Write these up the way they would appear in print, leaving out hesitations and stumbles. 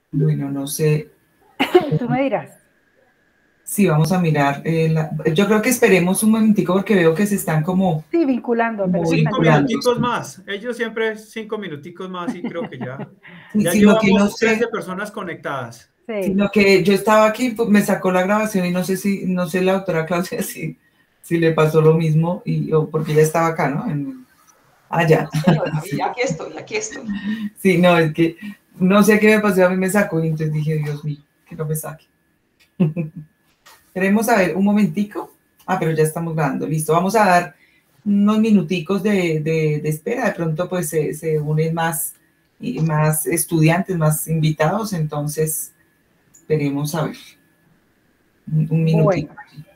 Bueno, no sé. Tú me dirás. Sí, vamos a mirar. Yo creo que esperemos un momentico porque veo que se están Sí, vinculando, apenas como están Cinco llegando. vinculando. minuticos más. Ellos siempre 5 minuticos más y creo que ya. Sí, Ya sino que no llevamos 13 sé, personas conectadas. Sí. sino que yo estaba aquí, pues, me sacó la grabación y no sé la doctora Claudia si le pasó lo mismo o porque ella estaba acá, ¿no? No, Allá. señora, y Sí. aquí estoy. Sí, no, es que no sé qué me pasó, a mí me sacó y entonces dije, Dios mío, que no me saque. Queremos saber un momentico. Ah, pero ya estamos grabando, listo. Vamos a dar unos minuticos de espera. De pronto, pues se unen más, y más estudiantes, más invitados. Entonces, esperemos a ver un minutito. Bueno,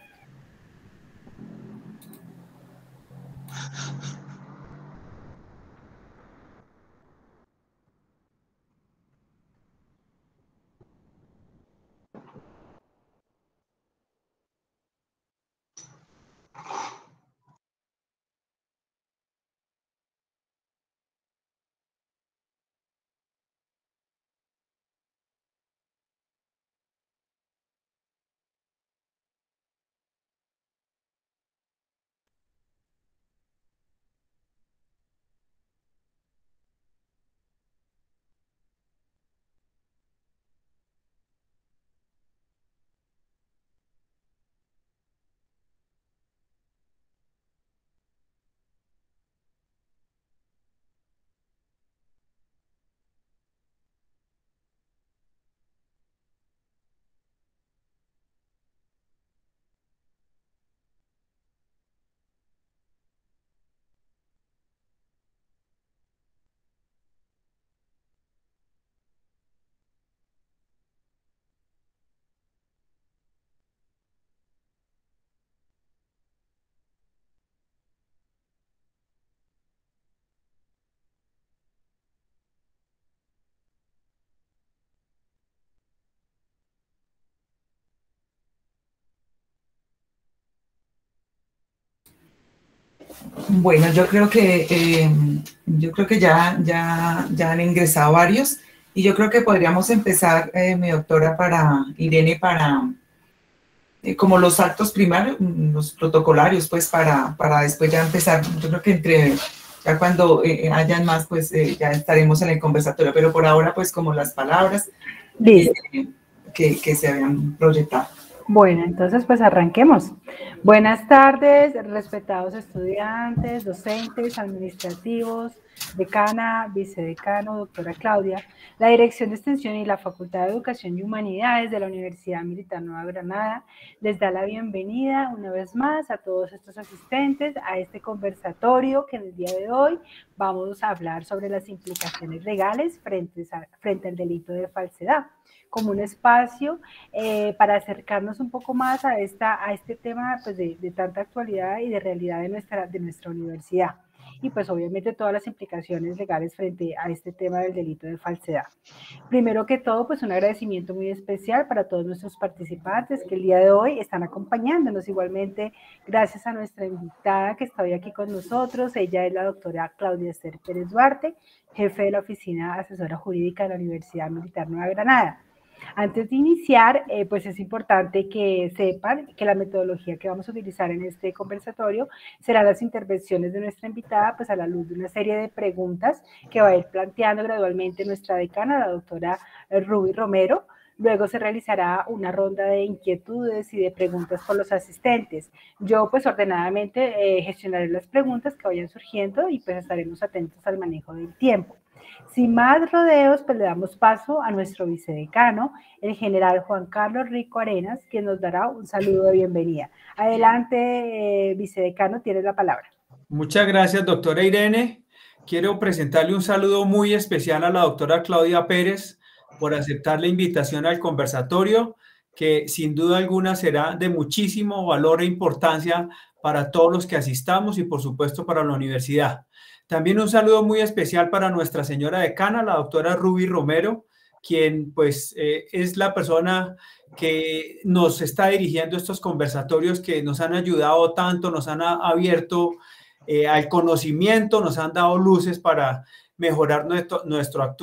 Bueno, yo creo que ya han ingresado varios y yo creo que podríamos empezar, mi doctora, para Irene, para como los actos primarios, los protocolarios, pues para después ya empezar. Yo creo que ya cuando hayan más, pues ya estaremos en el conversatorio, pero por ahora, pues como las palabras listo. que se habían proyectado. Bueno, entonces pues arranquemos. Buenas tardes, respetados estudiantes, docentes, administrativos, decana, vicedecano, doctora Claudia. La Dirección de Extensión y la Facultad de Educación y Humanidades de la Universidad Militar Nueva Granada les da la bienvenida una vez más a todos estos asistentes a este conversatorio que en el día de hoy vamos a hablar sobre las implicaciones legales frente al delito de falsedad, como un espacio para acercarnos un poco más a este tema pues, de tanta actualidad y de realidad de nuestra universidad. Y pues obviamente todas las implicaciones legales frente a este tema del delito de falsedad. Primero que todo, pues un agradecimiento muy especial para todos nuestros participantes que el día de hoy están acompañándonos. Igualmente, gracias a nuestra invitada que está hoy aquí con nosotros. Ella es la doctora Claudia Esther Pérez Duarte, jefe de la Oficina Asesora Jurídica de la Universidad Militar Nueva Granada. Antes de iniciar, pues es importante que sepan que la metodología que vamos a utilizar en este conversatorio serán las intervenciones de nuestra invitada, pues a la luz de una serie de preguntas que va a ir planteando gradualmente nuestra decana, la doctora Ruby Romero. Luego se realizará una ronda de inquietudes y de preguntas por los asistentes. Yo, pues, ordenadamente gestionaré las preguntas que vayan surgiendo y pues estaremos atentos al manejo del tiempo. Sin más rodeos, pues le damos paso a nuestro vicedecano, el general Juan Carlos Rico Arenas, quien nos dará un saludo de bienvenida. Adelante, vicedecano, tienes la palabra. Muchas gracias, doctora Irene. Quiero presentarle un saludo muy especial a la doctora Claudia Pérez por aceptar la invitación al conversatorio, que sin duda alguna será de muchísimo valor e importancia para todos los que asistamos y por supuesto para la universidad. También un saludo muy especial para nuestra señora decana, la doctora Ruby Romero, quien pues es la persona que nos está dirigiendo estos conversatorios que nos han ayudado tanto, nos han abierto al conocimiento, nos han dado luces para mejorar nuestro actuar.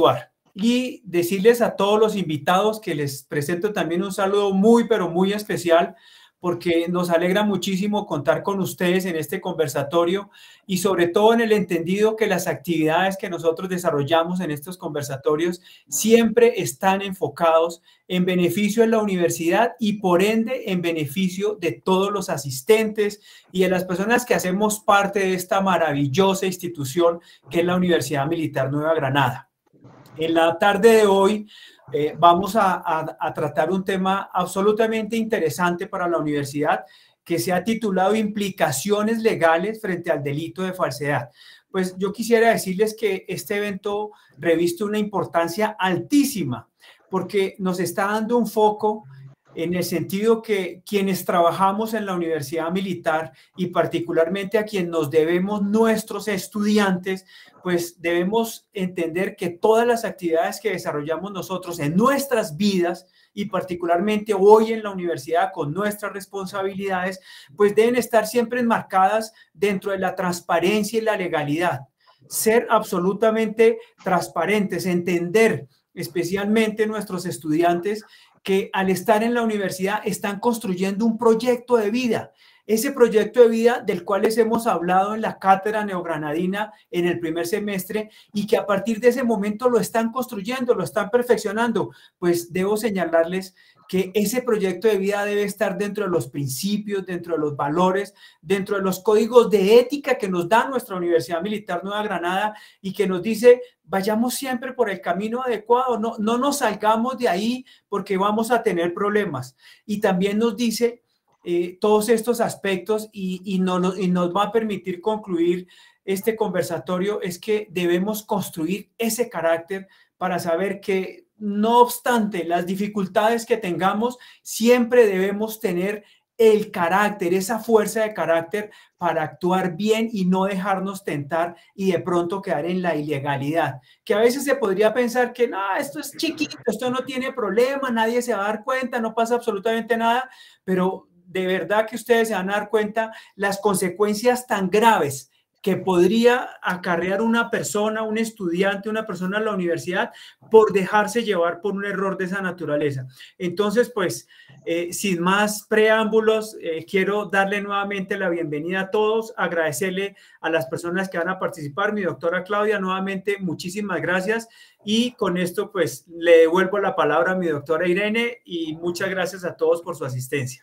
y decirles a todos los invitados que les presento también un saludo muy, pero muy especial, porque nos alegra muchísimo contar con ustedes en este conversatorio y sobre todo en el entendido que las actividades que nosotros desarrollamos en estos conversatorios siempre están enfocados en beneficio de la universidad y por ende en beneficio de todos los asistentes y de las personas que hacemos parte de esta maravillosa institución que es la Universidad Militar Nueva Granada. En la tarde de hoy vamos a tratar un tema absolutamente interesante para la universidad que se ha titulado Implicaciones legales frente al delito de falsedad. Pues yo quisiera decirles que este evento reviste una importancia altísima porque nos está dando un foco en el sentido que quienes trabajamos en la Universidad Militar y particularmente a quien nos debemos nuestros estudiantes, pues debemos entender que todas las actividades que desarrollamos nosotros en nuestras vidas y particularmente hoy en la universidad con nuestras responsabilidades, pues deben estar siempre enmarcadas dentro de la transparencia y la legalidad. Ser absolutamente transparentes, entender especialmente nuestros estudiantes que al estar en la universidad están construyendo un proyecto de vida. Ese proyecto de vida del cual les hemos hablado en la cátedra neogranadina en el primer semestre y que a partir de ese momento lo están construyendo, lo están perfeccionando, pues debo señalarles que ese proyecto de vida debe estar dentro de los principios, dentro de los valores, dentro de los códigos de ética que nos da nuestra Universidad Militar Nueva Granada y que nos dice, vayamos siempre por el camino adecuado, no nos salgamos de ahí porque vamos a tener problemas. Y también nos dice todos estos aspectos y nos va a permitir concluir este conversatorio, es que debemos construir ese carácter para saber que no obstante las dificultades que tengamos, siempre debemos tener el carácter, esa fuerza de carácter para actuar bien y no dejarnos tentar y de pronto quedar en la ilegalidad. Que a veces se podría pensar que no, esto es chiquito, esto no tiene problema, nadie se va a dar cuenta, no pasa absolutamente nada, pero de verdad que ustedes se van a dar cuenta las consecuencias tan graves que podría acarrear una persona, un estudiante, una persona en la universidad por dejarse llevar por un error de esa naturaleza. Entonces, pues, sin más preámbulos, quiero darle nuevamente la bienvenida a todos, agradecerle a las personas que van a participar. Mi doctora Claudia, nuevamente, muchísimas gracias. Y con esto, pues, le devuelvo la palabra a mi doctora Irene y muchas gracias a todos por su asistencia.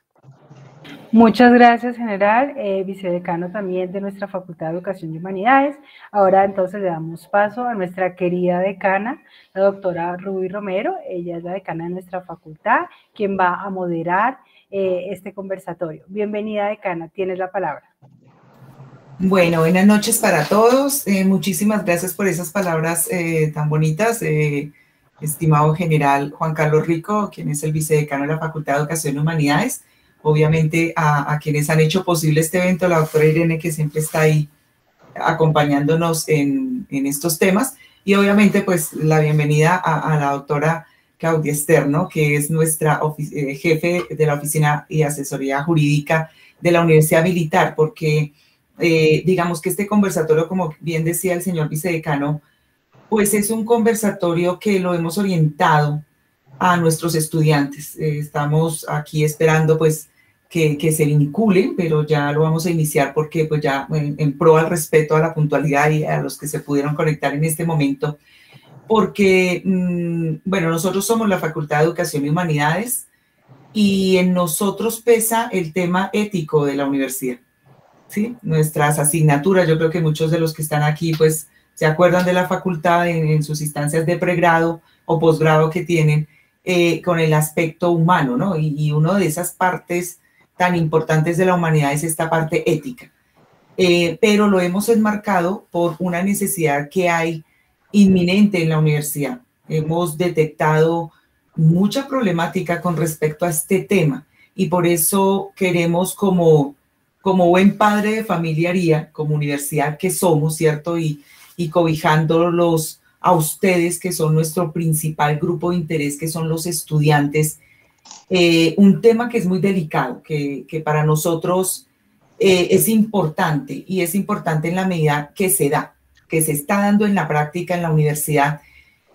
Muchas gracias, general, vicedecano también de nuestra Facultad de Educación y Humanidades. Ahora entonces le damos paso a nuestra querida decana, la doctora Rubí Romero. Ella es la decana de nuestra facultad, quien va a moderar este conversatorio. Bienvenida, decana, tienes la palabra. Bueno, buenas noches para todos. Muchísimas gracias por esas palabras tan bonitas. Estimado general Juan Carlos Rico, quien es el vicedecano de la Facultad de Educación y Humanidades. Obviamente a quienes han hecho posible este evento, la doctora Irene, que siempre está ahí acompañándonos en estos temas, y obviamente pues la bienvenida a la doctora Claudia Esther, ¿no? Que es nuestra jefe de la Oficina y Asesoría Jurídica de la Universidad Militar, porque digamos que este conversatorio, como bien decía el señor vicedecano, pues es un conversatorio que lo hemos orientado a nuestros estudiantes. Estamos aquí esperando pues que se vinculen, pero ya lo vamos a iniciar porque pues ya en pro al respeto a la puntualidad y a los que se pudieron conectar en este momento, porque bueno, nosotros somos la Facultad de Educación y Humanidades y en nosotros pesa el tema ético de la universidad, ¿sí? Nuestras asignaturas, yo creo que muchos de los que están aquí pues se acuerdan de la facultad en sus instancias de pregrado o posgrado que tienen, con el aspecto humano, ¿no? Y una de esas partes tan importantes de la humanidad es esta parte ética. Pero lo hemos enmarcado por una necesidad que hay inminente en la universidad. Hemos detectado mucha problemática con respecto a este tema y por eso queremos como buen padre de familia haría, como universidad que somos, ¿cierto? Y cobijándolos a ustedes, que son nuestro principal grupo de interés, que son los estudiantes, un tema que es muy delicado, que para nosotros es importante, y es importante en la medida que se da, que se está dando en la práctica en la universidad,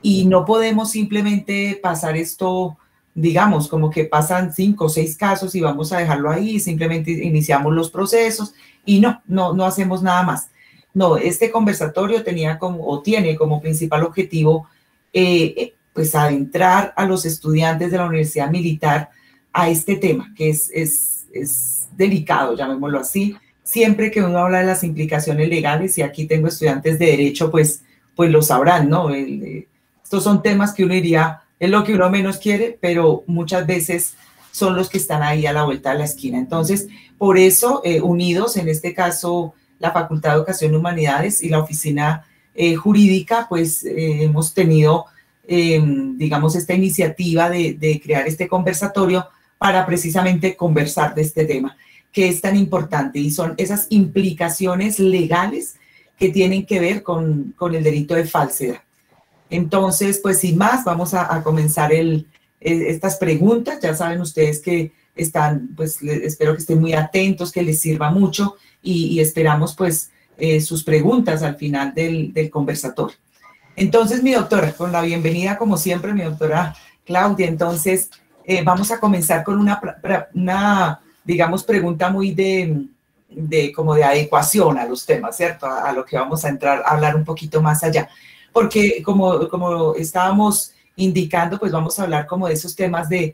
y no podemos simplemente pasar esto, digamos, como que pasan 5 o 6 casos y vamos a dejarlo ahí, simplemente iniciamos los procesos y no hacemos nada más. No, este conversatorio tenía como, o tiene como principal objetivo, pues adentrar a los estudiantes de la Universidad Militar a este tema, que es delicado, llamémoslo así. Siempre que uno habla de las implicaciones legales, y aquí tengo estudiantes de Derecho, pues lo sabrán, ¿no? Estos son temas que uno diría, es lo que uno menos quiere, pero muchas veces son los que están ahí a la vuelta de la esquina. Entonces, por eso, unidos, en este caso, la Facultad de Educación y Humanidades y la Oficina Jurídica, pues hemos tenido, digamos, esta iniciativa de crear este conversatorio para precisamente conversar de este tema, que es tan importante, y son esas implicaciones legales que tienen que ver con el delito de falsedad. Entonces, pues sin más, vamos a comenzar estas preguntas. Ya saben ustedes que están, pues espero que estén muy atentos, que les sirva mucho, y esperamos pues sus preguntas al final del conversatorio. Entonces, mi doctora, con la bienvenida como siempre, mi doctora Claudia, entonces vamos a comenzar con una digamos, pregunta muy como de adecuación a los temas, ¿cierto? A lo que vamos a entrar a hablar un poquito más allá. Porque como estábamos indicando, pues vamos a hablar como de esos temas de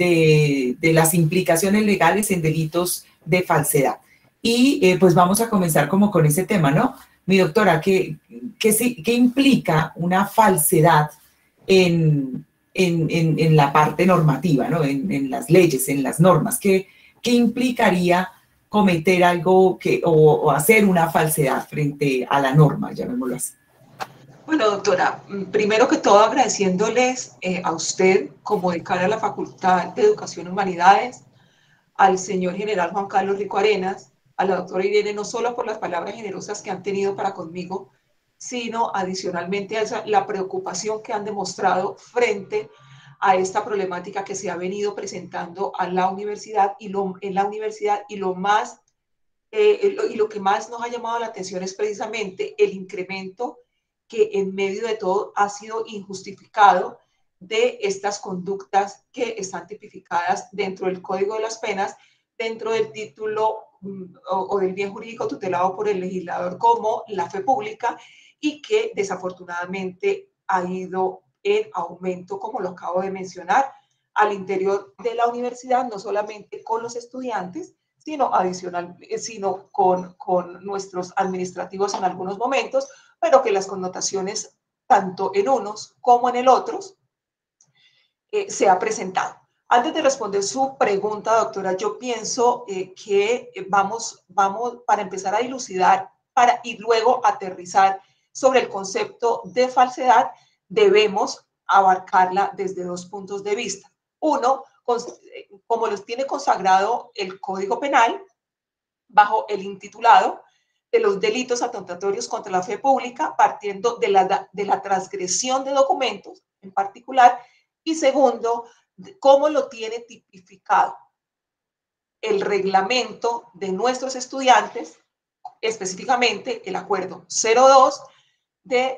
las implicaciones legales en delitos de falsedad. Y pues vamos a comenzar como con ese tema, ¿no? Mi doctora, ¿qué implica una falsedad en la parte normativa, ¿no? En las leyes, en las normas? ¿Qué implicaría cometer algo o hacer una falsedad frente a la norma, llamémoslo así? Bueno, doctora, primero que todo agradeciéndoles a usted como decana de la Facultad de Educación y Humanidades, al señor general Juan Carlos Rico Arenas, a la doctora Irene, no solo por las palabras generosas que han tenido para conmigo, sino adicionalmente a la preocupación que han demostrado frente a esta problemática que se ha venido presentando a la universidad y lo que más nos ha llamado la atención es precisamente el incremento que en medio de todo ha sido injustificado de estas conductas que están tipificadas dentro del Código de las Penas, dentro del título o del bien jurídico tutelado por el legislador como la fe pública, y que desafortunadamente ha ido en aumento, como lo acabo de mencionar, al interior de la universidad, no solamente con los estudiantes, sino con nuestros administrativos en algunos momentos, pero que las connotaciones, tanto en unos como en el otros, se ha presentado. Antes de responder su pregunta, doctora, yo pienso que vamos para empezar a dilucidar y luego aterrizar sobre el concepto de falsedad, debemos abarcarla desde 2 puntos de vista. Uno, como los tiene consagrado el Código Penal, bajo el intitulado de los delitos atentatorios contra la fe pública, partiendo de la transgresión de documentos en particular, y segundo, cómo lo tiene tipificado el reglamento de nuestros estudiantes, específicamente el Acuerdo 02 de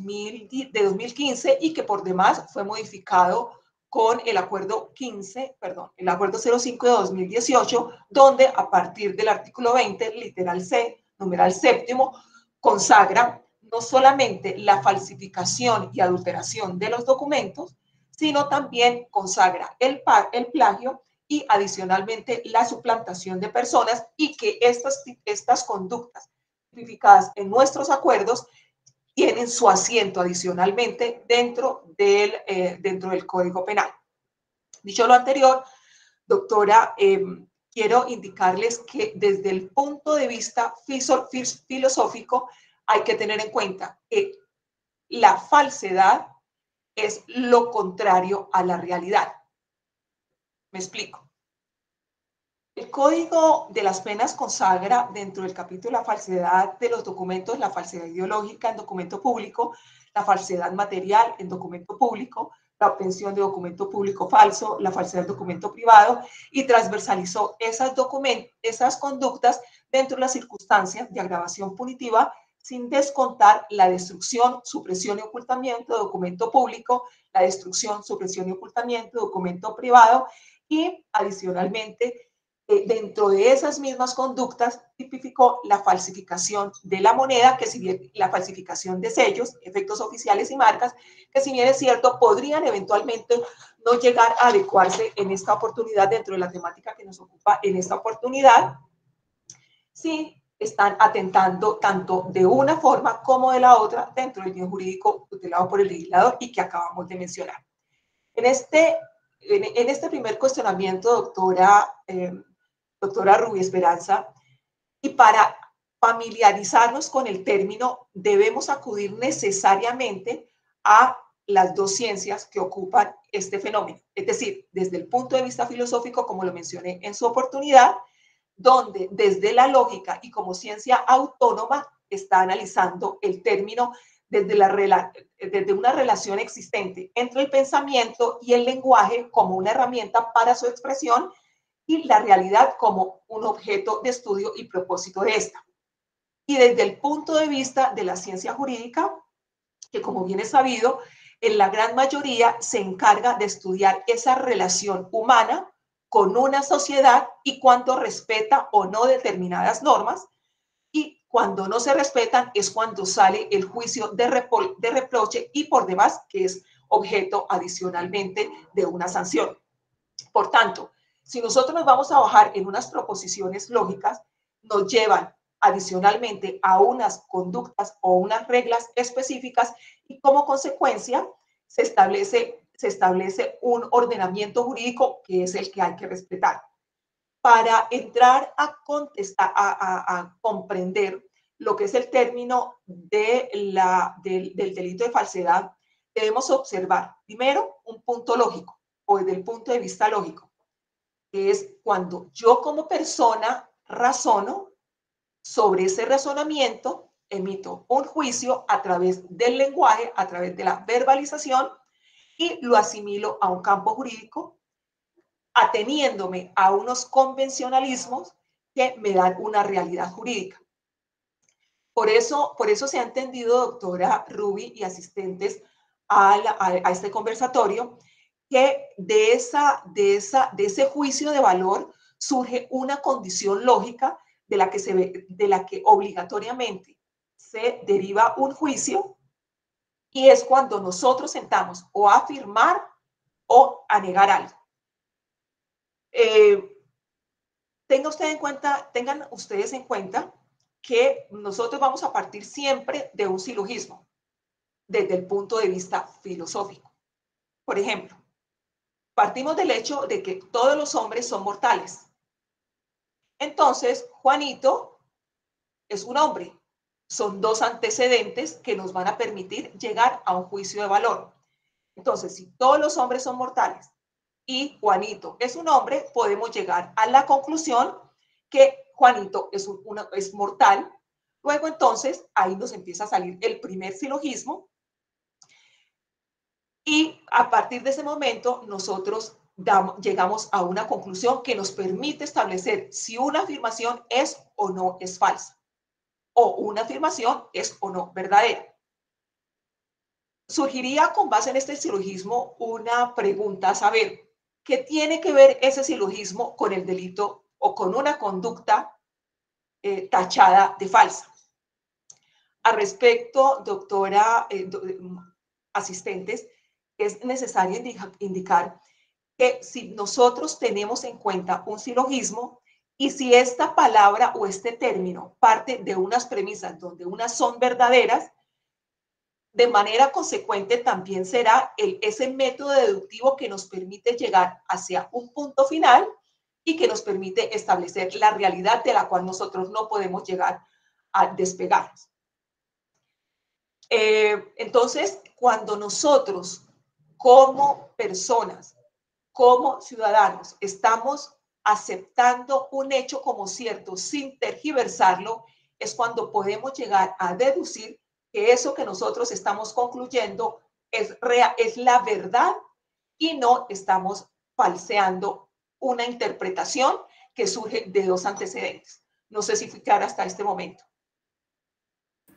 2015, y que por demás fue modificado con el Acuerdo 05 de 2018, donde a partir del artículo 20, literal C, numeral séptimo, consagra no solamente la falsificación y adulteración de los documentos, sino también consagra el plagio y adicionalmente la suplantación de personas, y que estas conductas tipificadas en nuestros acuerdos tienen su asiento adicionalmente dentro del Código Penal. Dicho lo anterior, doctora, quiero indicarles que desde el punto de vista filosófico hay que tener en cuenta que la falsedad es lo contrario a la realidad. Me explico. El Código de las Penas consagra dentro del capítulo la falsedad de los documentos, la falsedad ideológica en documento público, la falsedad material en documento público, la obtención de documento público falso, la falsedad del documento privado, y transversalizó esas conductas dentro de las circunstancias de agravación punitiva sin descontar la destrucción, supresión y ocultamiento de documento público, la destrucción, supresión y ocultamiento de documento privado y adicionalmente dentro de esas mismas conductas tipificó la falsificación de la moneda, que si bien la falsificación de sellos, efectos oficiales y marcas, que si bien es cierto, podrían eventualmente no llegar a adecuarse en esta oportunidad dentro de la temática que nos ocupa en esta oportunidad, sí están atentando tanto de una forma como de la otra dentro del bien jurídico tutelado por el legislador y que acabamos de mencionar. En este primer cuestionamiento, doctora Rubí Esperanza, y para familiarizarnos con el término, debemos acudir necesariamente a las dos ciencias que ocupan este fenómeno. Es decir, desde el punto de vista filosófico, como lo mencioné en su oportunidad, donde desde la lógica y como ciencia autónoma está analizando el término desde una relación existente entre el pensamiento y el lenguaje como una herramienta para su expresión y la realidad como un objeto de estudio y propósito de esta. Y desde el punto de vista de la ciencia jurídica, que como bien es sabido, en la gran mayoría se encarga de estudiar esa relación humana con una sociedad y cuando respeta o no determinadas normas, y cuando no se respetan es cuando sale el juicio de reproche y por demás que es objeto adicionalmente de una sanción. Por tanto, si nosotros nos vamos a bajar en unas proposiciones lógicas, nos llevan adicionalmente a unas conductas o unas reglas específicas y como consecuencia se establece un ordenamiento jurídico que es el que hay que respetar. Para entrar a contestar, a comprender lo que es el término del delito de falsedad, debemos observar primero un punto lógico o desde el punto de vista lógico, que es cuando yo como persona razono, sobre ese razonamiento emito un juicio a través del lenguaje, a través de la verbalización y lo asimilo a un campo jurídico ateniéndome a unos convencionalismos que me dan una realidad jurídica. Por eso se ha entendido, doctora Rubí y asistentes a este conversatorio, que de ese juicio de valor surge una condición lógica de la que obligatoriamente se deriva un juicio, y es cuando nosotros sentamos o a afirmar o a negar algo. Tengan ustedes en cuenta que nosotros vamos a partir siempre de un silogismo desde el punto de vista filosófico. Por ejemplo, partimos del hecho de que todos los hombres son mortales. Entonces, Juanito es un hombre. Son dos antecedentes que nos van a permitir llegar a un juicio de valor. Entonces, si todos los hombres son mortales y Juanito es un hombre, podemos llegar a la conclusión que Juanito es mortal. Luego, entonces, ahí nos empieza a salir el primer silogismo y a partir de ese momento nosotros llegamos a una conclusión que nos permite establecer si una afirmación es o no es falsa o una afirmación es o no verdadera. Surgiría con base en este silogismo una pregunta a saber, ¿qué tiene que ver ese silogismo con el delito o con una conducta tachada de falsa? Al respecto, doctora, asistentes, es necesario indicar que si nosotros tenemos en cuenta un silogismo y si esta palabra o este término parte de unas premisas donde unas son verdaderas, de manera consecuente también será ese método deductivo que nos permite llegar hacia un punto final y que nos permite establecer la realidad de la cual nosotros no podemos llegar a despegarnos. Entonces, cuando nosotros como personas, como ciudadanos, estamos aceptando un hecho como cierto sin tergiversarlo, es cuando podemos llegar a deducir que eso que nosotros estamos concluyendo es la verdad y no estamos falseando una interpretación que surge de dos antecedentes. No sé si fui clara hasta este momento.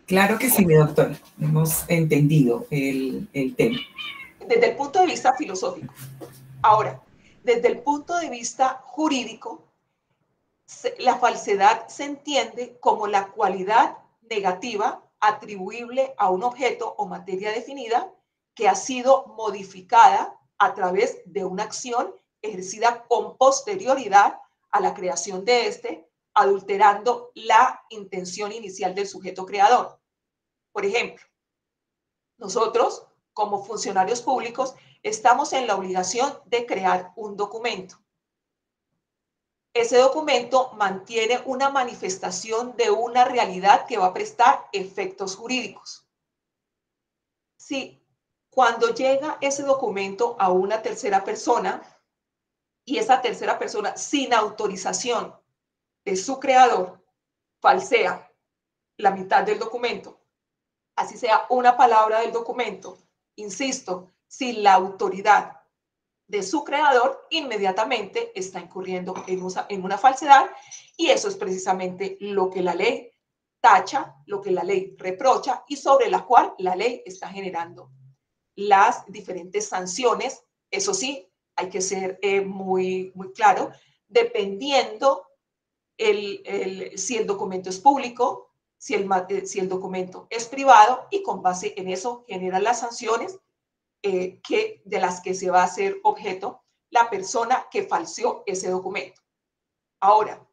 Claro que sí, mi doctora. Hemos entendido el tema. Desde el punto de vista filosófico. Ahora, desde el punto de vista jurídico, la falsedad se entiende como la cualidad negativa atribuible a un objeto o materia definida que ha sido modificada a través de una acción ejercida con posterioridad a la creación de este, adulterando la intención inicial del sujeto creador. Por ejemplo, nosotros, como funcionarios públicos, estamos en la obligación de crear un documento. Ese documento mantiene una manifestación de una realidad que va a prestar efectos jurídicos. Si cuando llega ese documento a una tercera persona y esa tercera persona, sin autorización de su creador, falsea la mitad del documento, así sea una palabra del documento, insisto, sin la autoridad de su creador, inmediatamente está incurriendo en una falsedad, y eso es precisamente lo que la ley tacha, lo que la ley reprocha y sobre la cual la ley está generando las diferentes sanciones. Eso sí, hay que ser muy claro, dependiendo si el documento es público, si el documento es privado, y con base en eso generan las sanciones de las que se va a hacer objeto la persona que falseó ese documento. Ahora,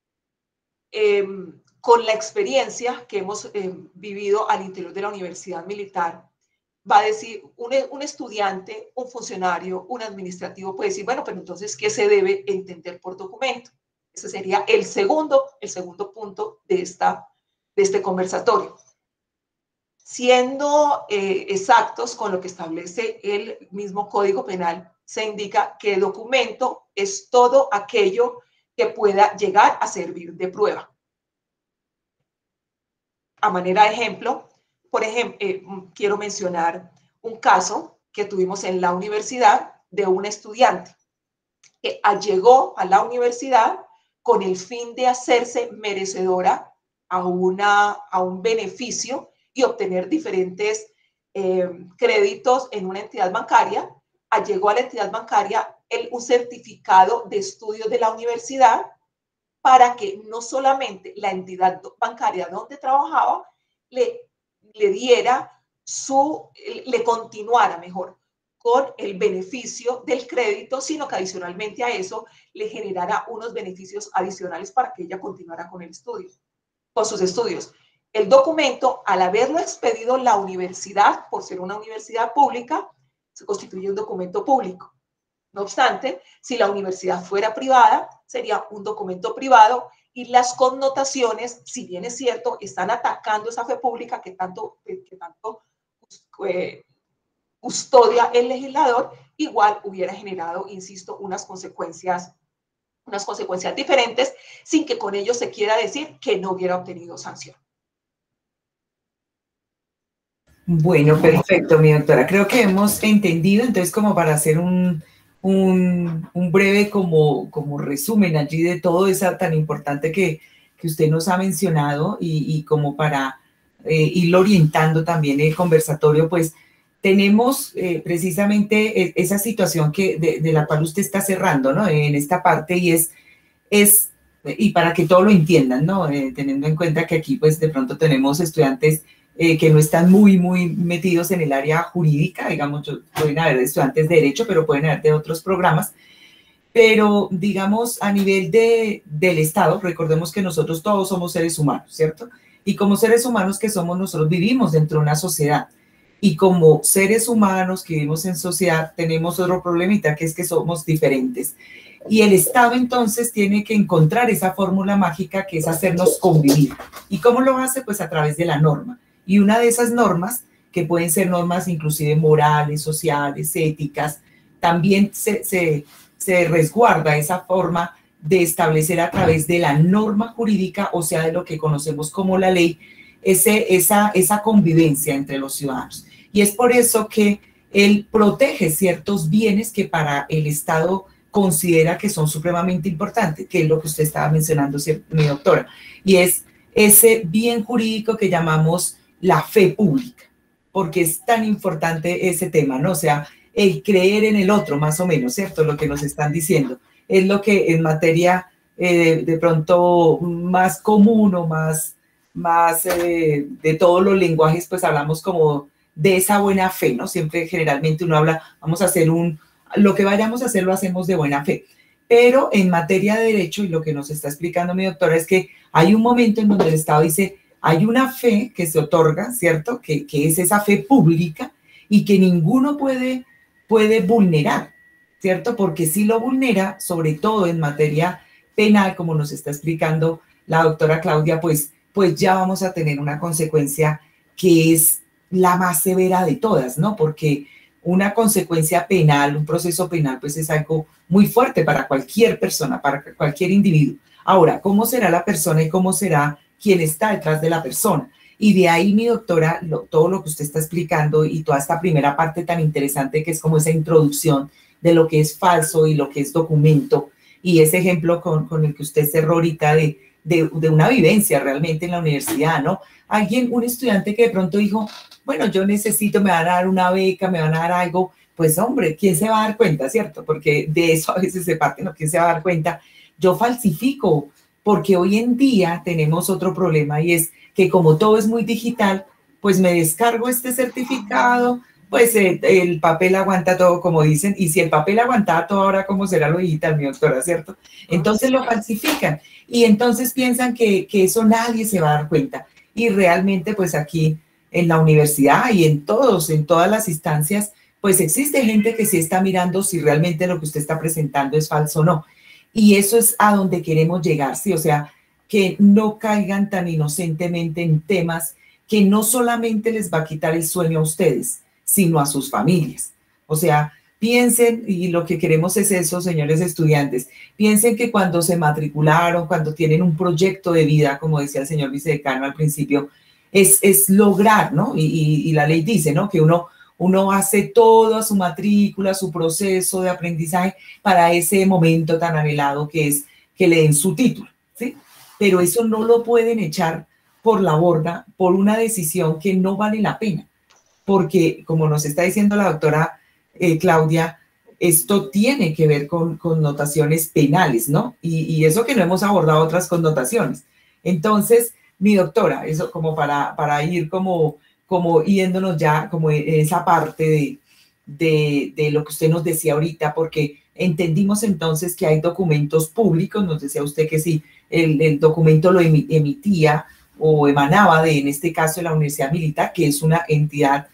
con la experiencia que hemos vivido al interior de la Universidad Militar, va a decir un estudiante, un funcionario, un administrativo puede decir, bueno, pero entonces, ¿qué se debe entender por documento? Ese sería el segundo punto de este conversatorio. Siendo exactos con lo que establece el mismo Código Penal, se indica que el documento es todo aquello que pueda llegar a servir de prueba. A manera de ejemplo, quiero mencionar un caso que tuvimos en la universidad de una estudiante que llegó a la universidad con el fin de hacerse merecedora a un beneficio y obtener diferentes créditos en una entidad bancaria. Llegó a la entidad bancaria un certificado de estudio de la universidad para que no solamente la entidad bancaria donde trabajaba le continuara mejor con el beneficio del crédito, sino que adicionalmente a eso le generara unos beneficios adicionales para que ella continuara con sus estudios. El documento, al haberlo expedido la universidad, por ser una universidad pública, se constituye un documento público. No obstante, si la universidad fuera privada, sería un documento privado, y las connotaciones, si bien es cierto, están atacando esa fe pública que tanto custodia el legislador, igual hubiera generado, insisto, unas consecuencias diferentes, sin que con ello se quiera decir que no hubiera obtenido sanción. Bueno, perfecto, mi doctora. Creo que hemos entendido, entonces, como para hacer un breve como resumen allí de todo eso tan importante que usted nos ha mencionado, y como para ir orientando también el conversatorio, pues tenemos precisamente esa situación de la cual usted está cerrando, ¿no? En esta parte, y y para que todo lo entiendan, ¿no? Teniendo en cuenta que aquí pues de pronto tenemos estudiantes que no están muy metidos en el área jurídica, digamos, pueden haber estudiantes de Derecho, pero pueden haber de otros programas. Pero, digamos, a nivel del Estado, recordemos que nosotros todos somos seres humanos, ¿cierto? Y como seres humanos que somos, nosotros vivimos dentro de una sociedad. Y como seres humanos que vivimos en sociedad, tenemos otro problemita, que es que somos diferentes. Y el Estado, entonces, tiene que encontrar esa fórmula mágica que es hacernos convivir. ¿Y cómo lo hace? Pues a través de la norma. Y una de esas normas, que pueden ser normas inclusive morales, sociales, éticas, también se resguarda esa forma de establecer a través de la norma jurídica, o sea, de lo que conocemos como la ley, esa convivencia entre los ciudadanos. Y es por eso que él protege ciertos bienes que para el Estado considera que son supremamente importantes, que es lo que usted estaba mencionando, mi doctora, y es ese bien jurídico que llamamos la fe pública, porque es tan importante ese tema, ¿no? O sea, el creer en el otro, más o menos, ¿cierto? Lo que nos están diciendo. Es lo que en materia de pronto más común o más de todos los lenguajes, pues hablamos como de esa buena fe, ¿no? Siempre generalmente uno habla, vamos a hacer lo que vayamos a hacer lo hacemos de buena fe. Pero en materia de derecho, y lo que nos está explicando mi doctora es que hay un momento en donde el Estado dice, hay una fe que se otorga, ¿cierto? Que es esa fe pública y que ninguno puede vulnerar, ¿cierto? Porque si lo vulnera, sobre todo en materia penal, como nos está explicando la doctora Claudia, pues ya vamos a tener una consecuencia que es la más severa de todas, ¿no? Porque una consecuencia penal, un proceso penal, pues es algo muy fuerte para cualquier persona, para cualquier individuo. Ahora, ¿cómo será la persona y cómo será quien está detrás de la persona? Y de ahí, mi doctora, todo lo que usted está explicando y toda esta primera parte tan interesante que es como esa introducción de lo que es falso y lo que es documento, y ese ejemplo con el que usted cerró ahorita de una vivencia realmente en la universidad, ¿no? Un estudiante que de pronto dijo, bueno, yo necesito, me van a dar una beca, me van a dar algo, pues hombre, ¿quién se va a dar cuenta, cierto? Porque de eso a veces se parte, ¿no? ¿Quién se va a dar cuenta? Yo falsifico, porque hoy en día tenemos otro problema y es que como todo es muy digital, pues me descargo este certificado, pues el papel aguanta todo, como dicen, y si el papel aguantaba todo, ahora ¿cómo será lo digital, mi doctora, cierto? Entonces lo falsifican y entonces piensan que eso nadie se va a dar cuenta. Y realmente, pues aquí en la universidad y en todas las instancias, pues existe gente que sí está mirando si realmente lo que usted está presentando es falso o no. Y eso es a donde queremos llegar, ¿sí? O sea, que no caigan tan inocentemente en temas que no solamente les va a quitar el sueño a ustedes, sino a sus familias. O sea, piensen, y lo que queremos es eso, señores estudiantes, piensen que cuando se matricularon, cuando tienen un proyecto de vida, como decía el señor vicedecano al principio, es lograr, ¿no? Y la ley dice, ¿no? Que uno hace toda su matrícula, su proceso de aprendizaje para ese momento tan anhelado que es que le den su título, ¿sí? Pero eso no lo pueden echar por la borda por una decisión que no vale la pena, porque como nos está diciendo la doctora Claudia, esto tiene que ver con connotaciones penales, ¿no? Y eso que no hemos abordado otras connotaciones. Entonces, mi doctora, eso como para ir como yéndonos ya como en esa parte de lo que usted nos decía ahorita, porque entendimos entonces que hay documentos públicos, nos decía usted que sí, el documento lo emitía o emanaba en este caso, de la Universidad Militar, que es una entidad,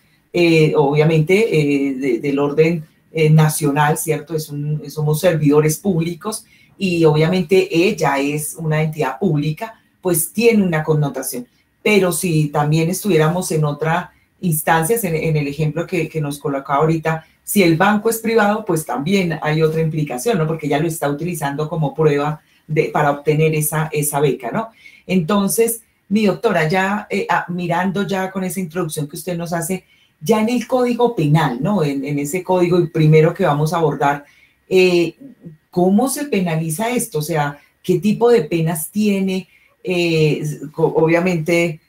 obviamente, del orden nacional, ¿cierto? Somos servidores públicos y obviamente ella es una entidad pública, pues tiene una connotación. Pero si también estuviéramos en otra instancia, en el ejemplo que nos colocaba ahorita, si el banco es privado, pues también hay otra implicación, ¿no? Porque ya lo está utilizando como prueba para obtener esa beca, ¿no? Entonces, mi doctora, ya mirando ya con esa introducción que usted nos hace, ya en el Código Penal, ¿no? En ese código, el primero que vamos a abordar, ¿cómo se penaliza esto? O sea, ¿qué tipo de penas tiene? Obviamente,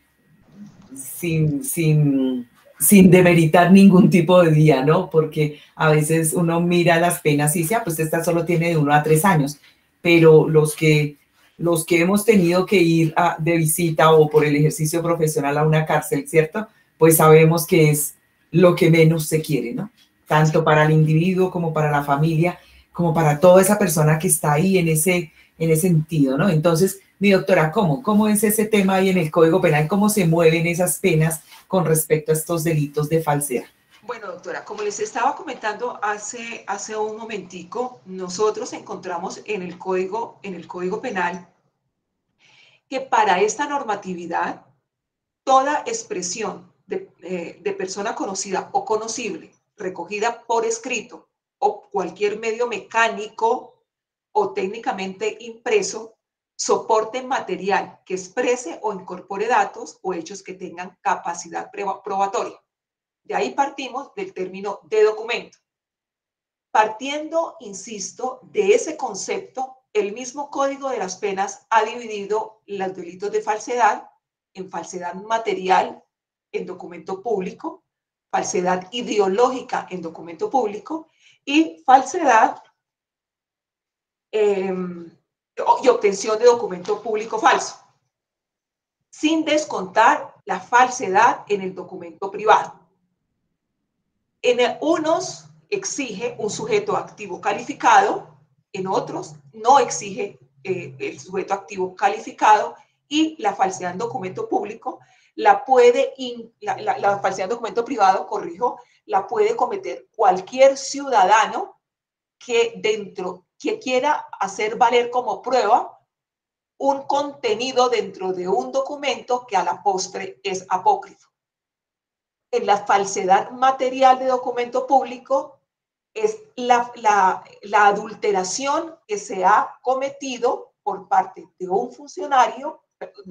sin demeritar ningún tipo de día, ¿no? Porque a veces uno mira las penas y dice, pues esta solo tiene de 1 a 3 años, pero los que hemos tenido que ir de visita o por el ejercicio profesional a una cárcel, ¿cierto? Pues sabemos que es lo que menos se quiere, ¿no? Tanto para el individuo como para la familia, como para toda esa persona que está ahí en ese sentido, ¿no? Entonces, mi doctora, ¿cómo es ese tema ahí en el Código Penal? ¿Cómo se mueven esas penas con respecto a estos delitos de falsedad? Bueno, doctora, como les estaba comentando hace un momentico, nosotros encontramos en el Código Penal que para esta normatividad, toda expresión de persona conocida o conocible, recogida por escrito o cualquier medio mecánico o técnicamente impreso, soporte material que exprese o incorpore datos o hechos que tengan capacidad probatoria. De ahí partimos del término de documento. Partiendo, insisto, de ese concepto, el mismo Código de las Penas ha dividido los delitos de falsedad en falsedad material en documento público, falsedad ideológica en documento público y falsedad y obtención de documento público falso, sin descontar la falsedad en el documento privado. En unos exige un sujeto activo calificado, en otros no exige el sujeto activo calificado, y la falsedad en documento público la falsedad en documento privado, corrijo, la puede cometer cualquier ciudadano que quiera hacer valer como prueba un contenido dentro de un documento que a la postre es apócrifo. En la falsedad material de documento público es la adulteración que se ha cometido por parte de un funcionario,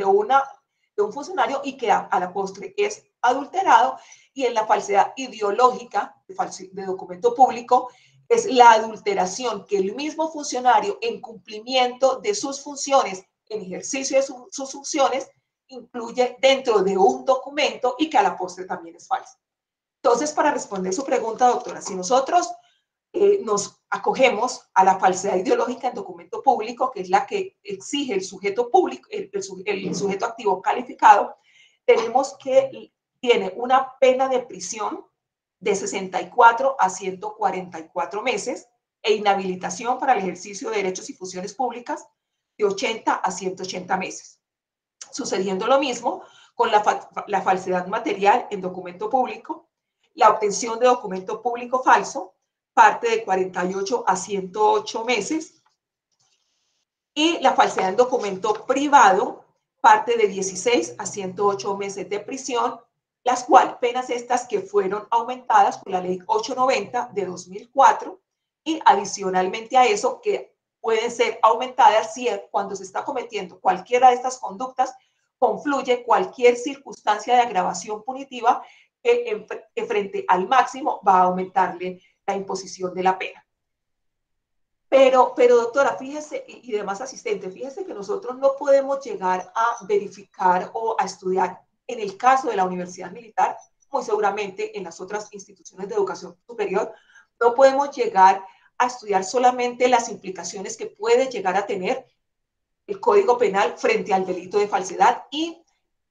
y que a la postre es adulterado. Y en la falsedad ideológica de documento público es la adulteración que el mismo funcionario, en cumplimiento de sus funciones, en ejercicio de sus funciones, incluye dentro de un documento y que a la postre también es falso. Entonces, para responder su pregunta, doctora, si nosotros nos acogemos a la falsedad ideológica en documento público, que es la que exige el sujeto público, el sujeto activo calificado, tenemos que tiene una pena de prisión de 64 a 144 meses e inhabilitación para el ejercicio de derechos y funciones públicas de 80 a 180 meses. Sucediendo lo mismo con la falsedad material en documento público, la obtención de documento público falso, parte de 48 a 108 meses, y la falsedad en documento privado, parte de 16 a 108 meses de prisión, las cuales penas estas que fueron aumentadas por la ley 890 de 2004, y adicionalmente a eso que pueden ser aumentadas si cuando se está cometiendo cualquiera de estas conductas confluye cualquier circunstancia de agravación punitiva que frente al máximo va a aumentarle la imposición de la pena. Pero doctora, fíjese, y demás asistente, fíjese que nosotros no podemos llegar a verificar o a estudiar, en el caso de la Universidad Militar, muy seguramente en las otras instituciones de educación superior, no podemos llegar a estudiar solamente las implicaciones que puede llegar a tener el Código Penal frente al delito de falsedad y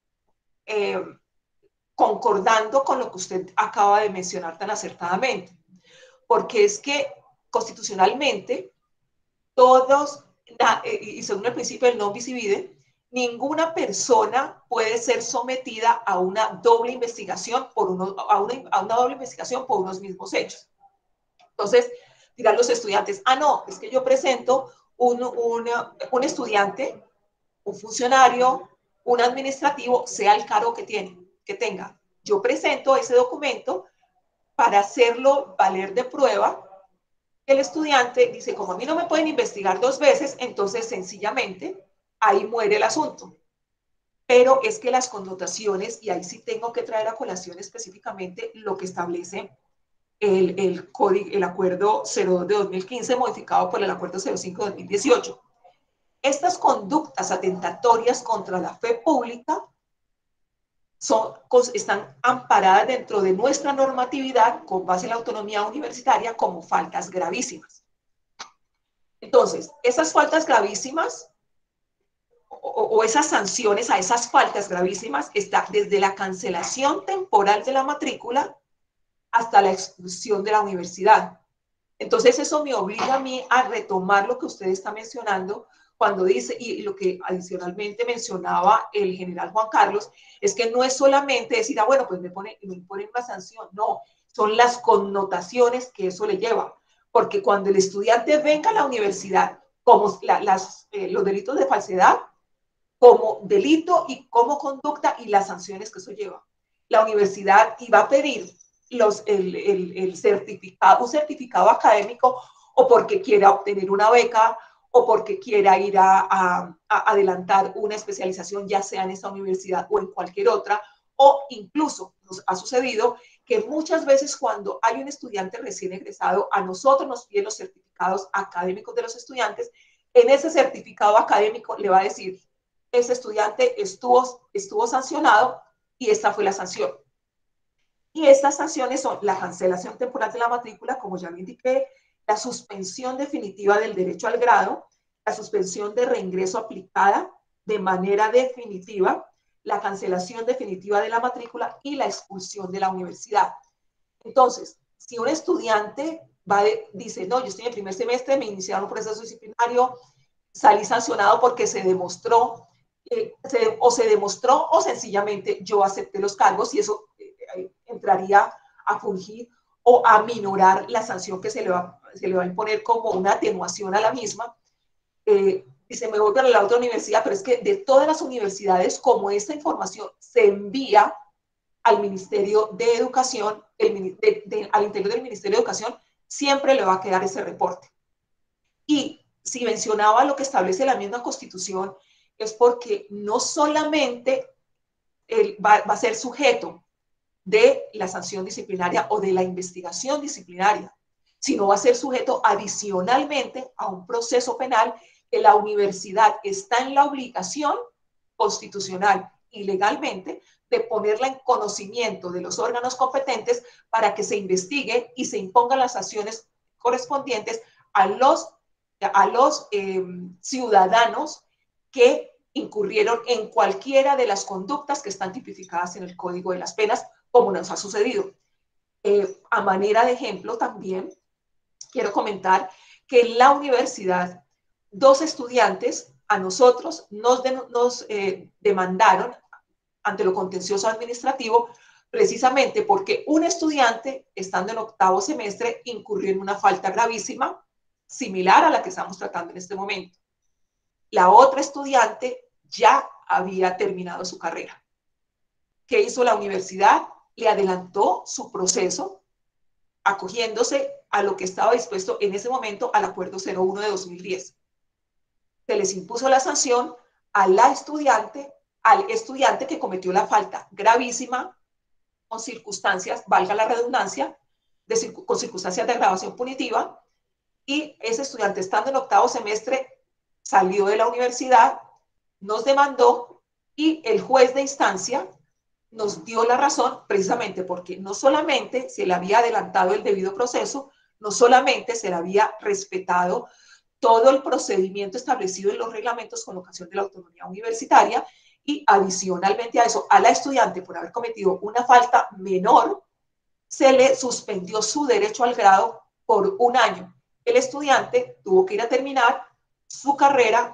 concordando con lo que usted acaba de mencionar tan acertadamente, porque es que constitucionalmente todos, y según el principio del non bis in idem, ninguna persona puede ser sometida a una doble investigación por unos mismos hechos. Entonces, dirán los estudiantes, no, es que yo presento un estudiante, un funcionario, un administrativo, sea el cargo que tenga. Yo presento ese documento para hacerlo valer de prueba. El estudiante dice, como a mí no me pueden investigar dos veces, entonces sencillamente ahí muere el asunto. Pero es que las connotaciones, y ahí sí tengo que traer a colación específicamente lo que establece el acuerdo 02 de 2015 modificado por el acuerdo 05 de 2018. Estas conductas atentatorias contra la fe pública están amparadas dentro de nuestra normatividad con base en la autonomía universitaria como faltas gravísimas. Entonces, esas faltas gravísimas o esas sanciones a esas faltas gravísimas está desde la cancelación temporal de la matrícula hasta la expulsión de la universidad. Entonces, eso me obliga a mí a retomar lo que usted está mencionando cuando dice, y lo que adicionalmente mencionaba el general Juan Carlos, es que no es solamente decir, bueno, pues me imponen una sanción, no, son las connotaciones que eso le lleva, porque cuando el estudiante venga a la universidad, como los delitos de falsedad, como delito y como conducta y las sanciones que eso lleva, la universidad iba a pedir un certificado académico, o porque quiera obtener una beca, o porque quiera ir a adelantar una especialización, ya sea en esta universidad o en cualquier otra, o incluso nos ha sucedido que muchas veces cuando hay un estudiante recién egresado, a nosotros nos piden los certificados académicos de los estudiantes. En ese certificado académico le va a decir, ese estudiante estuvo sancionado y esta fue la sanción. Y estas sanciones son la cancelación temporal de la matrícula, como ya lo indiqué, la suspensión definitiva del derecho al grado, la suspensión de reingreso aplicada de manera definitiva, la cancelación definitiva de la matrícula y la expulsión de la universidad. Entonces, si un estudiante dice, no, yo estoy en el primer semestre, me iniciaron un proceso disciplinario, salí sancionado porque se demostró, o sencillamente yo acepté los cargos, y eso entraría a fungir o a minorar la sanción que se le va a imponer como una atenuación a la misma. Dice, me voy para la otra universidad, pero es que de todas las universidades, como esta información se envía al Ministerio de Educación, al interior del Ministerio de Educación, siempre le va a quedar ese reporte. Y si mencionaba lo que establece la misma Constitución, es porque no solamente él va a ser sujeto de la sanción disciplinaria o de la investigación disciplinaria, sino va a ser sujeto adicionalmente a un proceso penal que la universidad está en la obligación constitucional y legalmente de ponerla en conocimiento de los órganos competentes para que se investigue y se impongan las sanciones correspondientes a los ciudadanos que incurrieron en cualquiera de las conductas que están tipificadas en el Código de las Penas, como nos ha sucedido. A manera de ejemplo, también quiero comentar que en la universidad, 2 estudiantes a nosotros nos demandaron ante lo contencioso administrativo, precisamente porque un estudiante, estando en 8º semestre, incurrió en una falta gravísima, similar a la que estamos tratando en este momento. La otra estudiante ya había terminado su carrera. ¿Qué hizo la universidad? Le adelantó su proceso, acogiéndose a lo que estaba dispuesto en ese momento al Acuerdo 01 de 2010. Se les impuso la sanción al estudiante que cometió la falta gravísima, con circunstancias, valga la redundancia, con circunstancias de agravación punitiva, y ese estudiante, estando en 8º semestre, salió de la universidad, nos demandó, y el juez de instancia nos dio la razón, precisamente porque no solamente se le había adelantado el debido proceso, no solamente se le había respetado todo el procedimiento establecido en los reglamentos con ocasión de la autonomía universitaria, y adicionalmente a eso, a la estudiante, por haber cometido una falta menor, se le suspendió su derecho al grado por 1 año. El estudiante tuvo que ir a terminar su carrera,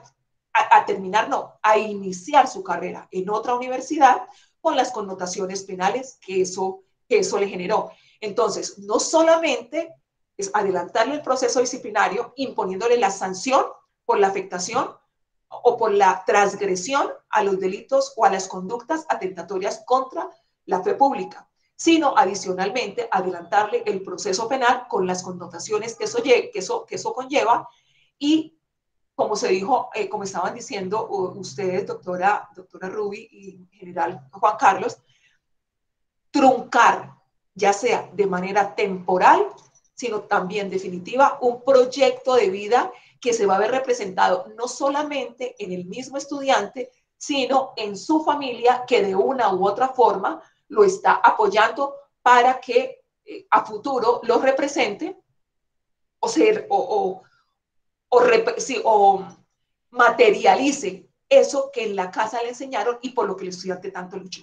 a iniciar su carrera en otra universidad, con las connotaciones penales que eso le generó. Entonces, no solamente es adelantarle el proceso disciplinario, imponiéndole la sanción por la afectación o por la transgresión a los delitos o a las conductas atentatorias contra la fe pública, sino adicionalmente adelantarle el proceso penal con las connotaciones que eso conlleva. Y como se dijo, como estaban diciendo ustedes, doctora Ruby y general Juan Carlos, truncar, ya sea de manera temporal, sino también definitiva, un proyecto de vida que se va a ver representado no solamente en el mismo estudiante, sino en su familia, que de una u otra forma lo está apoyando para que a futuro lo represente o materialice eso que en la casa le enseñaron y por lo que el estudiante tanto luchó.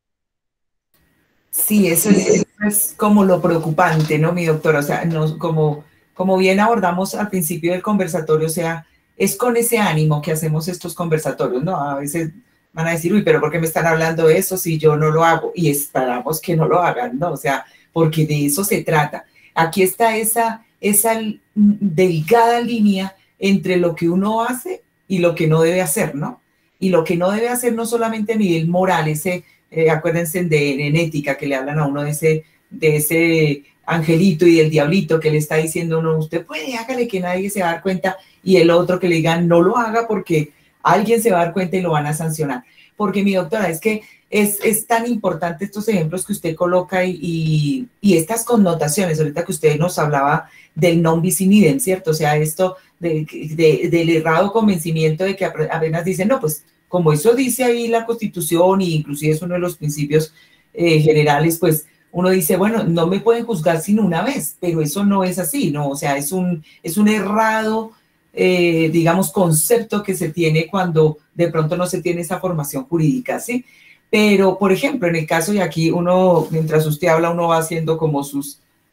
Sí, eso es como lo preocupante, ¿no, mi doctora? O sea, como bien abordamos al principio del conversatorio, o sea, es con ese ánimo que hacemos estos conversatorios, ¿no? A veces van a decir, uy, pero ¿por qué me están hablando de eso si yo no lo hago? Y esperamos que no lo hagan, ¿no? O sea, porque de eso se trata. Aquí está esa delgada línea entre lo que uno hace y lo que no debe hacer, ¿no? Y lo que no debe hacer no solamente a nivel moral, acuérdense en ética que le hablan a uno de ese angelito y del diablito que le está diciendo, no, usted puede, hágale que nadie se va a dar cuenta, y el otro que le digan, no lo haga porque alguien se va a dar cuenta y lo van a sancionar. Porque mi doctora, es que es tan importante estos ejemplos que usted coloca y estas connotaciones, ahorita que usted nos hablaba del non bis in idem, ¿cierto? O sea, esto del errado convencimiento de que apenas dicen, no, pues como eso dice ahí la Constitución y inclusive es uno de los principios generales, pues uno dice, bueno, no me pueden juzgar sino una vez, pero eso no es así, ¿no? O sea, es un errado, digamos, concepto que se tiene cuando de pronto no se tiene esa formación jurídica, ¿sí? Pero, por ejemplo, en el caso, y aquí uno, mientras usted habla, uno va haciendo como su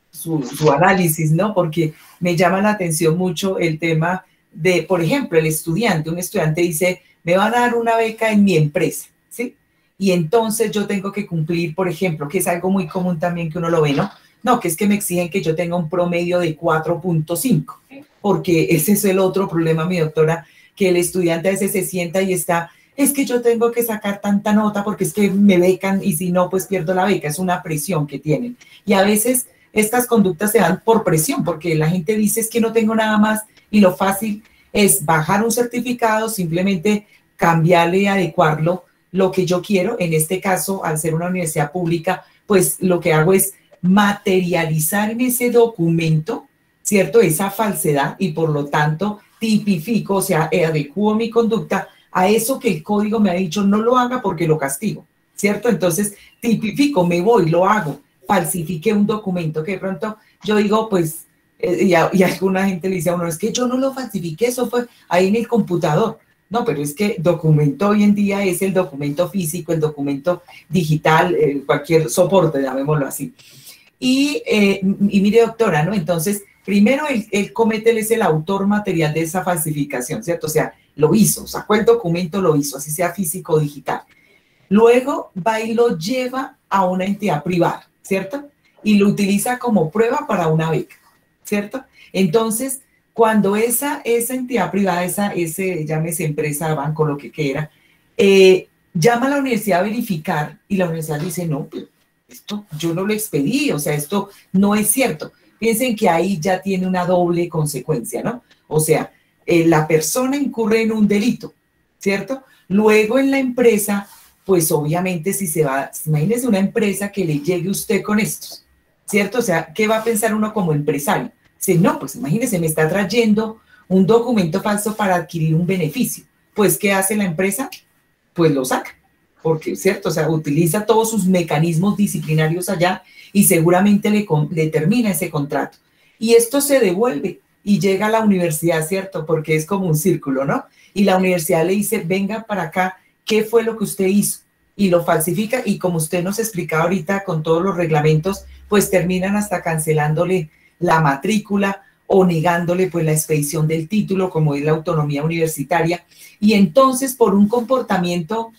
análisis, ¿no? Porque me llama la atención mucho el tema de, por ejemplo, un estudiante dice, me van a dar una beca en mi empresa, ¿sí? Y entonces yo tengo que cumplir, por ejemplo, que es algo muy común también que uno lo ve, ¿no? No, que es que me exigen que yo tenga un promedio de 4.5, porque ese es el otro problema, mi doctora, que el estudiante a veces se sienta y está, es que yo tengo que sacar tanta nota porque es que me becan y si no, pues pierdo la beca. Es una presión que tienen. Y a veces estas conductas se dan por presión, porque la gente dice es que no tengo nada más y lo fácil es bajar un certificado, simplemente cambiarle y adecuarlo lo que yo quiero. En este caso, al ser una universidad pública, pues lo que hago es materializar en ese documento, ¿cierto? Esa falsedad y por lo tanto tipifico, o sea, adecuo mi conducta a eso que el código me ha dicho no lo haga porque lo castigo, ¿cierto? Entonces tipifico, me voy, lo hago, falsifique un documento que de pronto yo digo, pues, y alguna gente le dice a uno, es que yo no lo falsifiqué, eso fue ahí en el computador. No, pero es que documento hoy en día es el documento físico, el documento digital, cualquier soporte, llamémoslo así. Y mire, doctora, ¿no? Entonces, primero él comete, él es el autor material de esa falsificación, ¿cierto? O sea, lo hizo, sacó el documento, lo hizo, así sea físico o digital. Luego va y lo lleva a una entidad privada, ¿cierto? Y lo utiliza como prueba para una beca, ¿cierto? Entonces, cuando esa entidad privada, llámese empresa, banco, lo que quiera, llama a la universidad a verificar y la universidad dice, no, pero esto yo no lo expedí, o sea, esto no es cierto. Piensen que ahí ya tiene una doble consecuencia, ¿no? O sea, la persona incurre en un delito, ¿cierto? Luego en la empresa, pues obviamente si se va, imagínese una empresa que le llegue usted con estos, ¿cierto? O sea, ¿qué va a pensar uno como empresario? Dice, no, pues imagínese, me está trayendo un documento falso para adquirir un beneficio. Pues, ¿qué hace la empresa? Pues lo saca, porque, ¿cierto? O sea, utiliza todos sus mecanismos disciplinarios allá y seguramente le termina ese contrato. Y esto se devuelve y llega a la universidad, ¿cierto? Porque es como un círculo, ¿no? Y la universidad le dice, venga para acá, ¿qué fue lo que usted hizo? Y lo falsifica y como usted nos explicaba ahorita con todos los reglamentos, pues terminan hasta cancelándole la matrícula o negándole pues la expedición del título, como es la autonomía universitaria. Y entonces por un comportamiento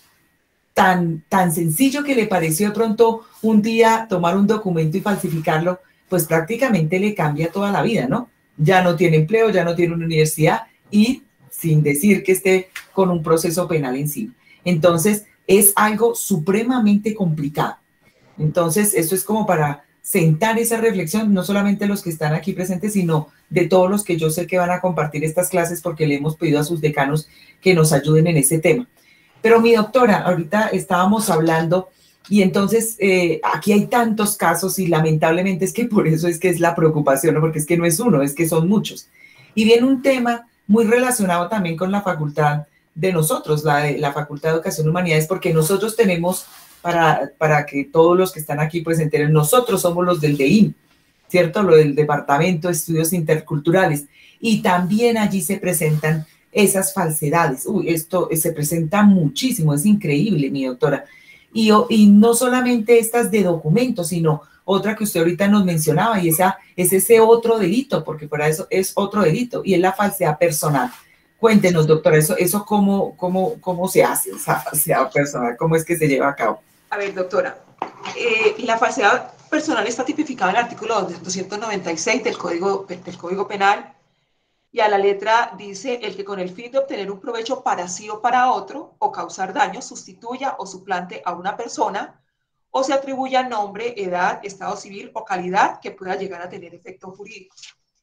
tan sencillo que le pareció de pronto un día tomar un documento y falsificarlo, pues prácticamente le cambia toda la vida, ¿no? Ya no tiene empleo, ya no tiene una universidad y sin decir que esté con un proceso penal encima. Entonces, es algo supremamente complicado. Entonces, eso es como para sentar esa reflexión, no solamente los que están aquí presentes, sino de todos los que yo sé que van a compartir estas clases porque le hemos pedido a sus decanos que nos ayuden en ese tema. Pero mi doctora, ahorita estábamos hablando y entonces aquí hay tantos casos y lamentablemente es que por eso es que es la preocupación, ¿no? Porque es que no es uno, es que son muchos. Y viene un tema muy relacionado también con la facultad de nosotros, la Facultad de Educación y Humanidades, porque nosotros tenemos, para que todos los que están aquí pues se enteren, nosotros somos los del DEIN, ¿cierto? Lo del Departamento de Estudios Interculturales. Y también allí se presentan esas falsedades. Uy, esto se presenta muchísimo, es increíble, mi doctora. Y no solamente estas de documentos, sino otra que usted ahorita nos mencionaba, y es ese otro delito, porque fuera de eso es otro delito, y es la falsedad personal. Cuéntenos, doctora, eso cómo se hace, esa falsedad personal, cómo es que se lleva a cabo. A ver, doctora, la falsedad personal está tipificada en el artículo 296 del Código Penal, y a la letra dice, el que con el fin de obtener un provecho para sí o para otro, o causar daño, sustituya o suplante a una persona, o se atribuya nombre, edad, estado civil o calidad que pueda llegar a tener efecto jurídico.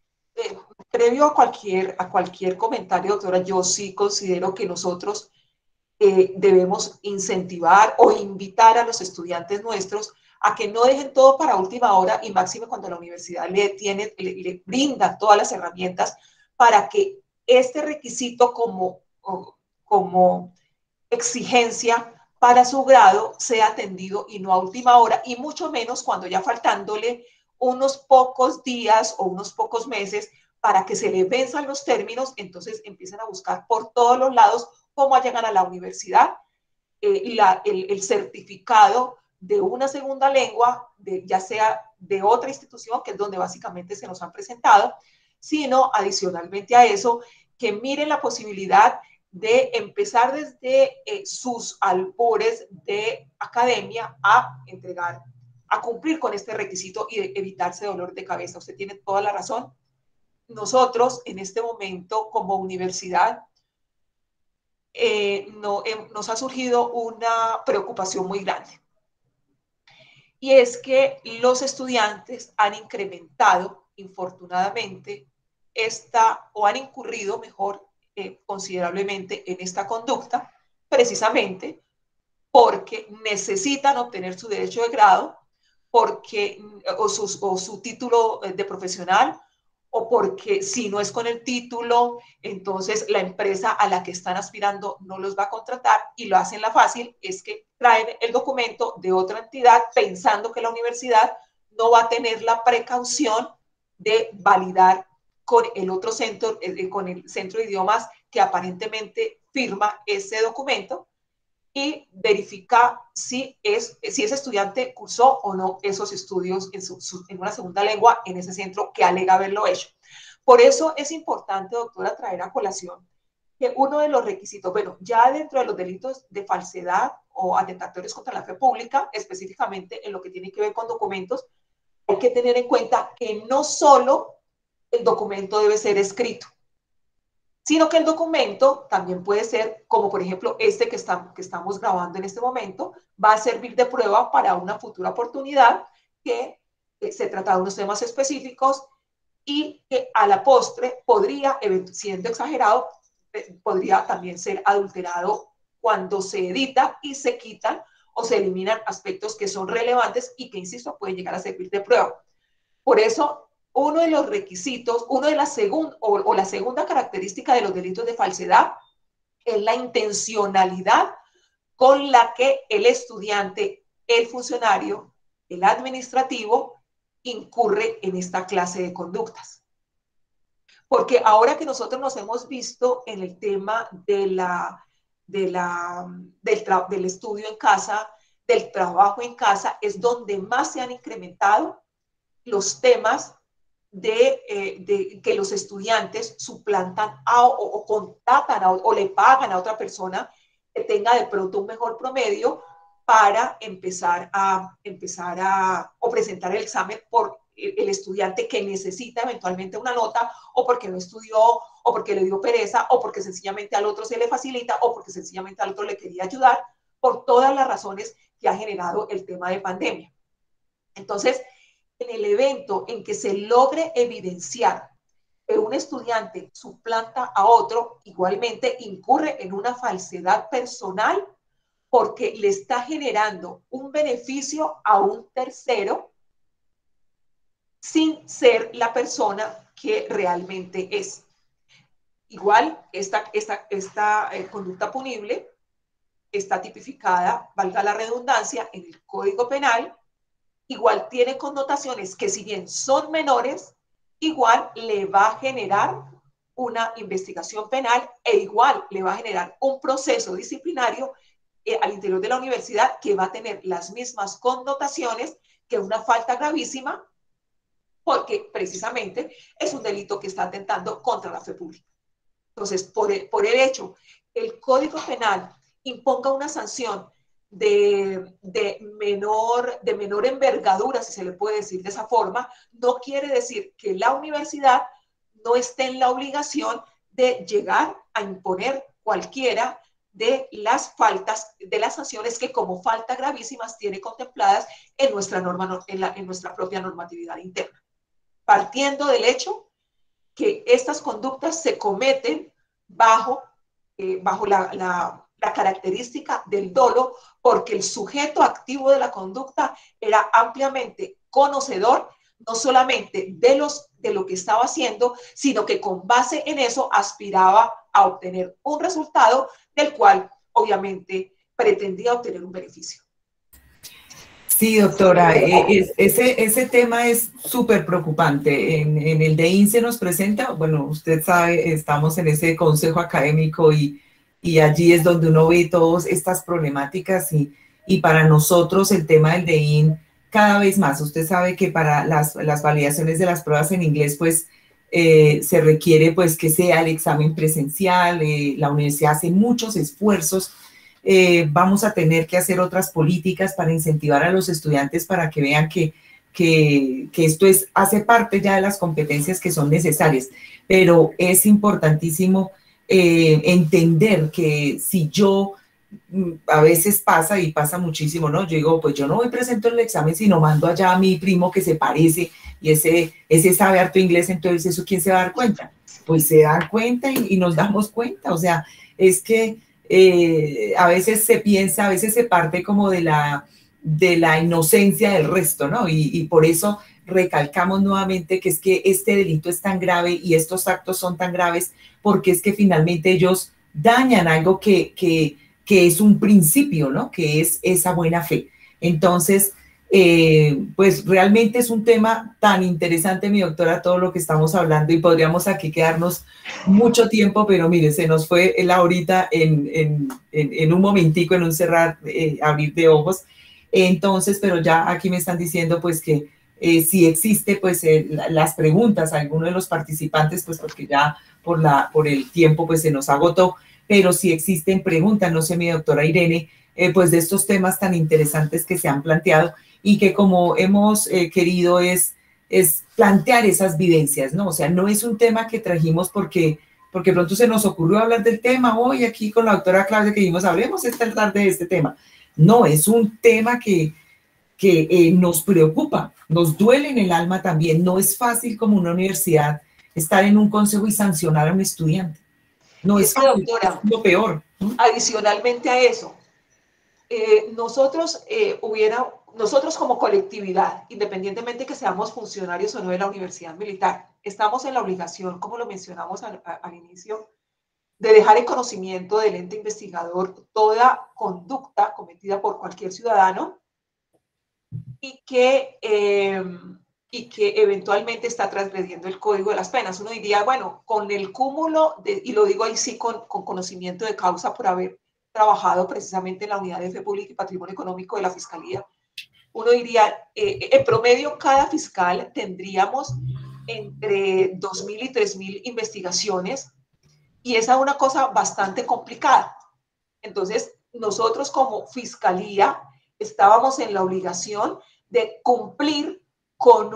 Previo a cualquier comentario, doctora, yo sí considero que nosotros debemos incentivar o invitar a los estudiantes nuestros a que no dejen todo para última hora y máximo cuando la universidad le brinda todas las herramientas para que este requisito como exigencia para su grado sea atendido y no a última hora, y mucho menos cuando ya faltándole unos pocos días o unos pocos meses para que se le venzan los términos, entonces empiezan a buscar por todos los lados cómo llegan a la universidad el certificado de una segunda lengua, ya sea de otra institución, que es donde básicamente se nos han presentado, sino adicionalmente a eso, que miren la posibilidad de empezar desde sus albores de academia a entregar, a cumplir con este requisito y de evitarse dolor de cabeza. Usted tiene toda la razón. Nosotros en este momento como universidad nos ha surgido una preocupación muy grande. Y es que los estudiantes han incrementado, infortunadamente, o han incurrido, mejor, considerablemente en esta conducta, precisamente porque necesitan obtener su derecho de grado, o su título de profesional, o porque si no es con el título, entonces la empresa a la que están aspirando no los va a contratar, y lo hacen la fácil, es que traen el documento de otra entidad pensando que la universidad no va a tener la precaución de validar con el otro centro, con el centro de idiomas que aparentemente firma ese documento, y verifica si ese estudiante cursó o no esos estudios en una segunda lengua en ese centro que alega haberlo hecho. Por eso es importante, doctora, traer a colación que uno de los requisitos, bueno, ya dentro de los delitos de falsedad o atentatorios contra la fe pública, específicamente en lo que tiene que ver con documentos, hay que tener en cuenta que no solo el documento debe ser escrito, sino que el documento también puede ser, como por ejemplo este que estamos grabando en este momento, va a servir de prueba para una futura oportunidad que se trata de unos temas específicos y que a la postre podría, siendo exagerado, podría también ser adulterado cuando se edita y se quitan o se eliminan aspectos que son relevantes y que, insisto, pueden llegar a servir de prueba. Por eso, uno de los requisitos, la segunda característica de los delitos de falsedad es la intencionalidad con la que el estudiante, el funcionario, el administrativo incurre en esta clase de conductas. Porque ahora que nosotros nos hemos visto en el tema del estudio en casa, del trabajo en casa, es donde más se han incrementado los temas de que los estudiantes suplantan o contratan o le pagan a otra persona que tenga de pronto un mejor promedio para empezar a presentar el examen por el estudiante que necesita eventualmente una nota, o porque no estudió, o porque le dio pereza, o porque sencillamente al otro se le facilita, o porque sencillamente al otro le quería ayudar, por todas las razones que ha generado el tema de pandemia. Entonces, en el evento en que se logre evidenciar que un estudiante suplanta a otro, igualmente incurre en una falsedad personal porque le está generando un beneficio a un tercero sin ser la persona que realmente es. Igual, esta conducta punible está tipificada, valga la redundancia, en el Código Penal. Igual tiene connotaciones que, si bien son menores, igual le va a generar una investigación penal e igual le va a generar un proceso disciplinario al interior de la universidad que va a tener las mismas connotaciones que una falta gravísima, porque precisamente es un delito que está atentando contra la fe pública. Entonces, por el hecho que el Código Penal imponga una sanción de menor envergadura, si se le puede decir de esa forma, no quiere decir que la universidad no esté en la obligación de llegar a imponer cualquiera de las faltas, de las sanciones que como falta gravísimas tiene contempladas en nuestra norma, en nuestra propia normatividad interna, partiendo del hecho que estas conductas se cometen bajo la característica del dolo, porque el sujeto activo de la conducta era ampliamente conocedor, no solamente de lo que estaba haciendo, sino que con base en eso aspiraba a obtener un resultado del cual obviamente pretendía obtener un beneficio. Sí, doctora, ese tema es súper preocupante. En el DEIN se nos presenta, bueno, usted sabe, estamos en ese consejo académico y allí es donde uno ve todas estas problemáticas y para nosotros el tema del DEIN cada vez más. Usted sabe que para las validaciones de las pruebas en inglés, pues se requiere pues que sea el examen presencial, la universidad hace muchos esfuerzos. Vamos a tener que hacer otras políticas para incentivar a los estudiantes para que vean que esto hace parte ya de las competencias que son necesarias, pero es importantísimo entender que si yo, a veces pasa y pasa muchísimo, ¿no? Yo digo, pues yo no voy presento el examen, sino mando allá a mi primo que se parece y ese sabe harto inglés, entonces ¿eso quién se va a dar cuenta? Pues se dan cuenta y nos damos cuenta, o sea, es que a veces se piensa, a veces se parte como de la inocencia del resto, ¿no? Y por eso recalcamos nuevamente que es que este delito es tan grave y estos actos son tan graves porque es que finalmente ellos dañan algo que es un principio, ¿no? Que es esa buena fe. Entonces, pues realmente es un tema tan interesante, mi doctora, todo lo que estamos hablando y podríamos aquí quedarnos mucho tiempo, pero mire, se nos fue la horita en un momentico, en un cerrar, abrir de ojos. Entonces, pero ya aquí me están diciendo pues que si existe pues las preguntas a alguno de los participantes, pues porque ya por el tiempo pues se nos agotó, pero si existen preguntas, no sé, mi doctora Irene, pues de estos temas tan interesantes que se han planteado y que como hemos querido es plantear esas vivencias, ¿no? O sea, no es un tema que trajimos porque pronto se nos ocurrió hablar del tema hoy aquí con la doctora Claudia que dijimos, hablemos esta tarde de este tema. No, es un tema que nos preocupa, nos duele en el alma también. No es fácil como una universidad estar en un consejo y sancionar a un estudiante. No es fácil, doctora, es lo peor. Adicionalmente a eso, nosotros como colectividad, independientemente que seamos funcionarios o no de la Universidad Militar, estamos en la obligación, como lo mencionamos al inicio, de dejar en conocimiento del ente investigador toda conducta cometida por cualquier ciudadano y que eventualmente está transgrediendo el Código de las Penas. Uno diría, bueno, con el cúmulo, y lo digo ahí sí con conocimiento de causa por haber trabajado precisamente en la Unidad de Fe Pública y Patrimonio Económico de la Fiscalía, uno diría, en promedio cada fiscal tendríamos entre 2.000 y 3.000 investigaciones y esa es una cosa bastante complicada. Entonces, nosotros como Fiscalía estábamos en la obligación de cumplir con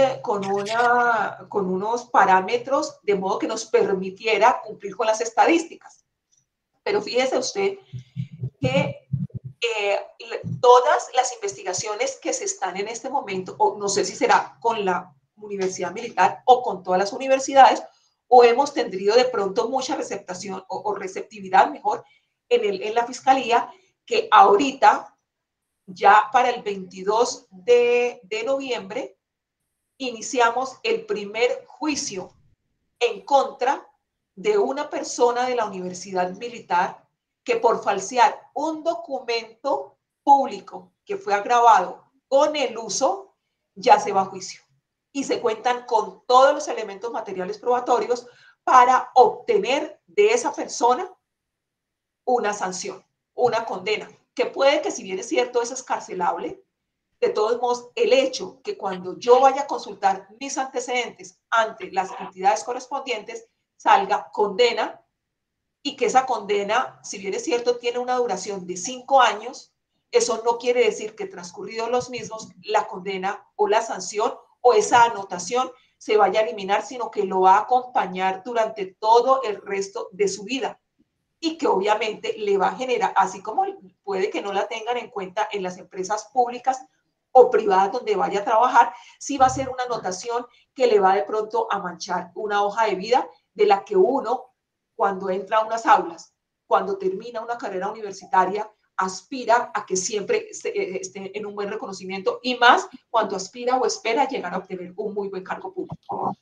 unos parámetros de modo que nos permitiera cumplir con las estadísticas. Pero fíjese usted que todas las investigaciones que se están en este momento, o no sé si será con la Universidad Militar o con todas las universidades, o hemos tenido de pronto mucha receptación o receptividad mejor en la Fiscalía, que ahorita, ya para el 22 de noviembre, iniciamos el primer juicio en contra de una persona de la Universidad Militar que por falsear un documento público que fue agravado con el uso, ya se va a juicio. Y se cuentan con todos los elementos materiales probatorios para obtener de esa persona una sanción, una condena, que puede que, si bien es cierto, es escarcelable, de todos modos, el hecho que cuando yo vaya a consultar mis antecedentes ante las entidades correspondientes, salga condena y que esa condena, si bien es cierto, tiene una duración de 5 años, eso no quiere decir que transcurridos los mismos, la condena o la sanción o esa anotación se vaya a eliminar, sino que lo va a acompañar durante todo el resto de su vida y que obviamente le va a generar, así como puede que no la tengan en cuenta en las empresas públicas o privadas donde vaya a trabajar, sí va a ser una anotación que le va de pronto a manchar una hoja de vida de la que uno, cuando entra a unas aulas, cuando termina una carrera universitaria, aspira a que siempre esté en un buen reconocimiento y más cuando aspira o espera llegar a obtener un muy buen cargo público.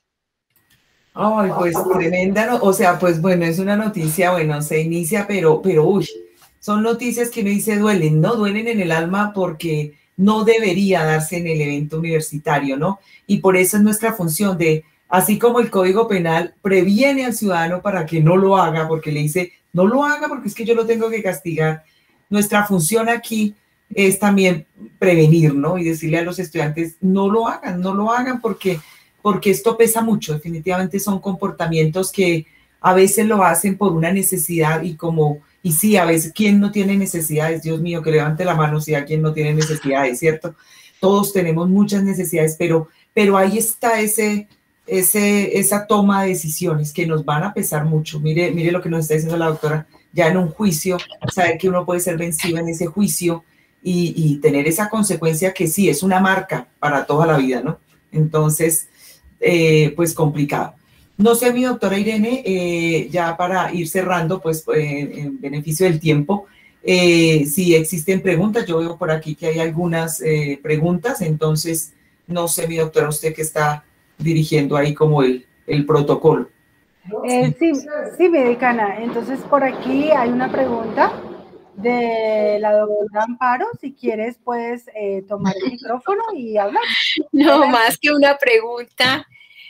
Ay, pues tremenda, o sea, pues bueno, es una noticia, bueno, se inicia, pero uy, son noticias que uno dice duelen, ¿no? Duelen en el alma porque no debería darse en el evento universitario, ¿no? Y por eso es nuestra función de, así como el Código Penal previene al ciudadano para que no lo haga, porque le dice, no lo haga porque es que yo lo tengo que castigar, nuestra función aquí es también prevenir, ¿no? Y decirle a los estudiantes, no lo hagan porque esto pesa mucho, definitivamente son comportamientos que a veces lo hacen por una necesidad y sí, a veces, ¿quién no tiene necesidades? Dios mío, que levante la mano si hay quien no tiene necesidades, ¿cierto? Todos tenemos muchas necesidades, pero ahí está esa toma de decisiones que nos van a pesar mucho. Mire lo que nos está diciendo la doctora, ya en un juicio, saber que uno puede ser vencido en ese juicio y tener esa consecuencia que sí, es una marca para toda la vida, ¿no? Entonces, pues complicado. No sé, mi doctora Irene, ya para ir cerrando, pues en beneficio del tiempo, si existen preguntas, yo veo por aquí que hay algunas preguntas, entonces, no sé, mi doctora, usted que está dirigiendo ahí como el protocolo. Sí, mi decana, entonces por aquí hay una pregunta de la doctora Amparo, si quieres puedes tomar el micrófono y hablar. No, más que una pregunta,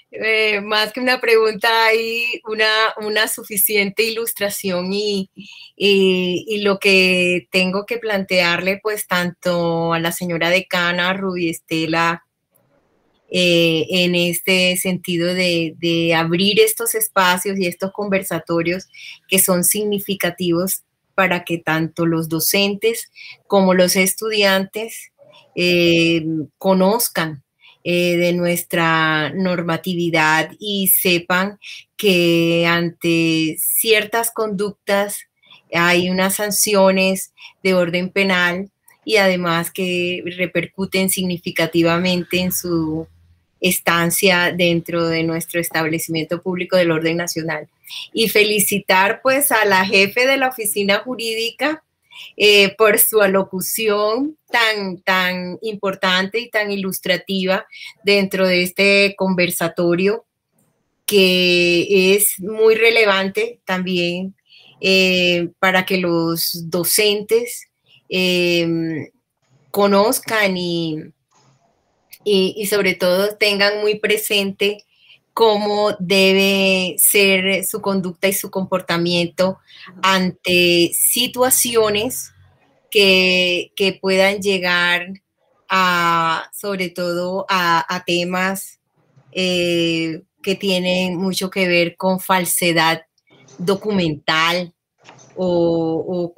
hay una suficiente ilustración y lo que tengo que plantearle pues tanto a la señora decana Ruby Estela en este sentido de abrir estos espacios y estos conversatorios que son significativos para que tanto los docentes como los estudiantes conozcan de nuestra normatividad y sepan que ante ciertas conductas hay unas sanciones de orden penal y además que repercuten significativamente en su estancia dentro de nuestro establecimiento público del orden nacional. Y felicitar pues a la jefe de la oficina jurídica por su alocución tan importante y tan ilustrativa dentro de este conversatorio que es muy relevante también para que los docentes conozcan y sobre todo tengan muy presente cómo debe ser su conducta y su comportamiento ante situaciones que puedan llegar sobre todo a temas que tienen mucho que ver con falsedad documental o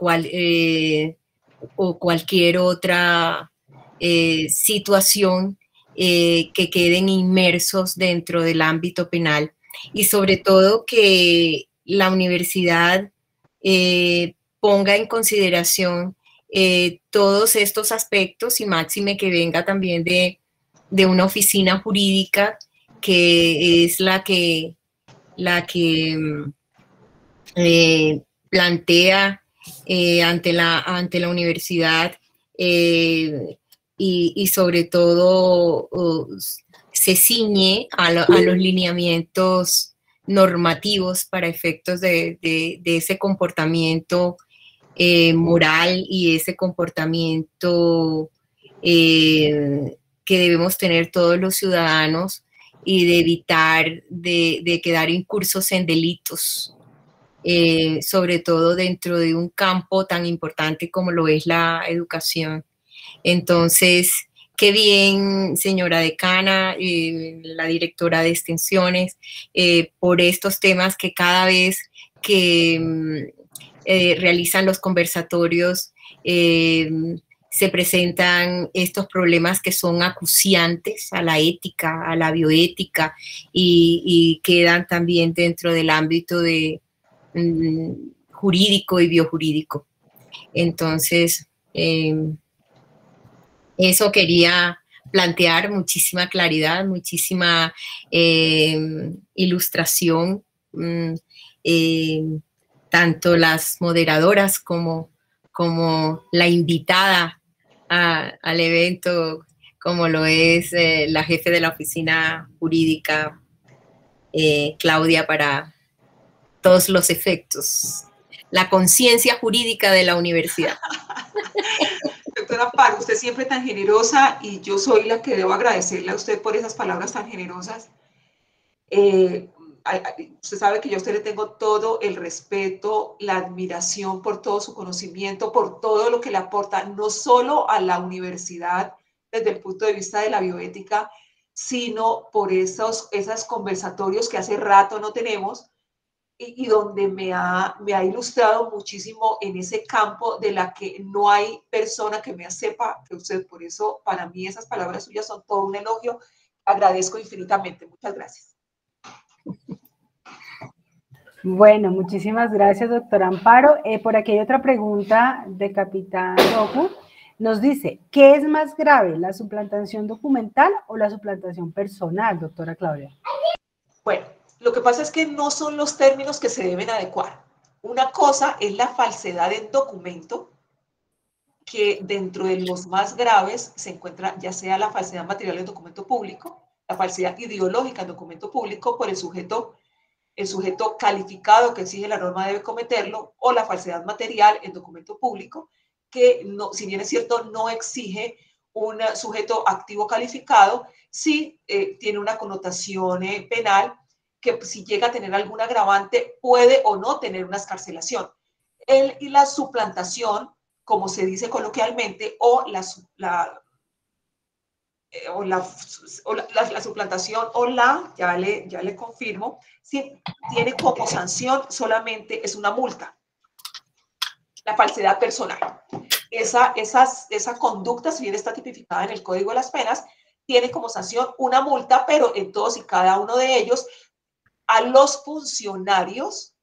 cualquier otra situación que queden inmersos dentro del ámbito penal y sobre todo que la universidad ponga en consideración todos estos aspectos y máxime que venga también de una oficina jurídica que es la que plantea ante la universidad y sobre todo se ciñe a los lineamientos normativos para efectos de ese comportamiento moral y ese comportamiento que debemos tener todos los ciudadanos y de evitar de quedar incursos en delitos, sobre todo dentro de un campo tan importante como lo es la educación. Entonces, qué bien, señora decana, la directora de extensiones, por estos temas que cada vez que realizan los conversatorios se presentan estos problemas que son acuciantes a la ética, a la bioética y quedan también dentro del ámbito de jurídico y biojurídico. Entonces, eso quería plantear, muchísima claridad, muchísima ilustración, tanto las moderadoras como la invitada al evento, como lo es la jefe de la oficina jurídica, Claudia, para todos los efectos. la conciencia jurídica de la universidad. Doctora Amparo, usted siempre tan generosa y yo soy la que debo agradecerle a usted por esas palabras tan generosas. Usted sabe que yo a usted le tengo todo el respeto, la admiración por todo su conocimiento, por todo lo que le aporta, no solo a la universidad desde el punto de vista de la bioética, sino por esos conversatorios que hace rato no tenemos y donde me ha ilustrado muchísimo en ese campo de la que no hay persona que me sepa que usted. Por eso, para mí, esas palabras suyas son todo un elogio. Agradezco infinitamente. Muchas gracias. Bueno, muchísimas gracias, doctora Amparo. Por aquí hay otra pregunta de Capitán Roku. Nos dice, ¿qué es más grave, la suplantación documental o la suplantación personal, doctora Claudia? Bueno, lo que pasa es que no son los términos que se deben adecuar. Una cosa es la falsedad en documento, que dentro de los más graves se encuentra ya sea la falsedad material en documento público, la falsedad ideológica en documento público por el sujeto calificado que exige la norma debe cometerlo, o la falsedad material en documento público, que no, si bien es cierto, no exige un sujeto activo calificado, sí tiene una connotación penal que si llega a tener algún agravante puede o no tener una excarcelación. Y la suplantación, como se dice coloquialmente, o la suplantación ya le confirmo, si tiene como sanción solamente es una multa. La falsedad personal. Esa conducta, si bien está tipificada en el Código de las Penas, tiene como sanción una multa, pero en todos y cada uno de ellos, a los funcionarios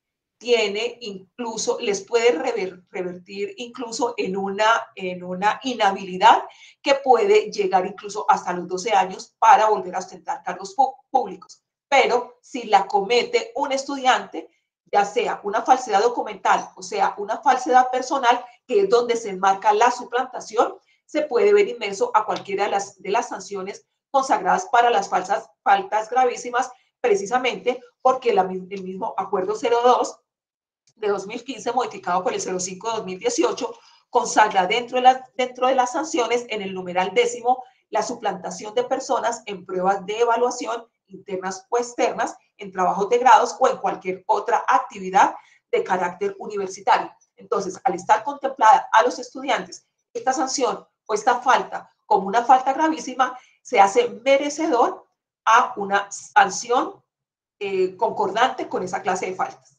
les puede revertir incluso en una inhabilidad que puede llegar incluso hasta los 12 años para volver a ostentar cargos públicos. Pero si la comete un estudiante, ya sea una falsedad documental o sea una falsedad personal, que es donde se enmarca la suplantación, se puede ver inmerso a cualquiera de las sanciones consagradas para las faltas gravísimas, precisamente porque el mismo Acuerdo 02 de 2015, modificado por el 05 de 2018, consagra dentro de las sanciones, en el numeral 10, la suplantación de personas en pruebas de evaluación internas o externas, en trabajos de grados o en cualquier otra actividad de carácter universitario. Entonces, al estar contemplada a los estudiantes esta sanción o esta falta como una falta gravísima, se hace merecedor a una sanción concordante con esa clase de faltas.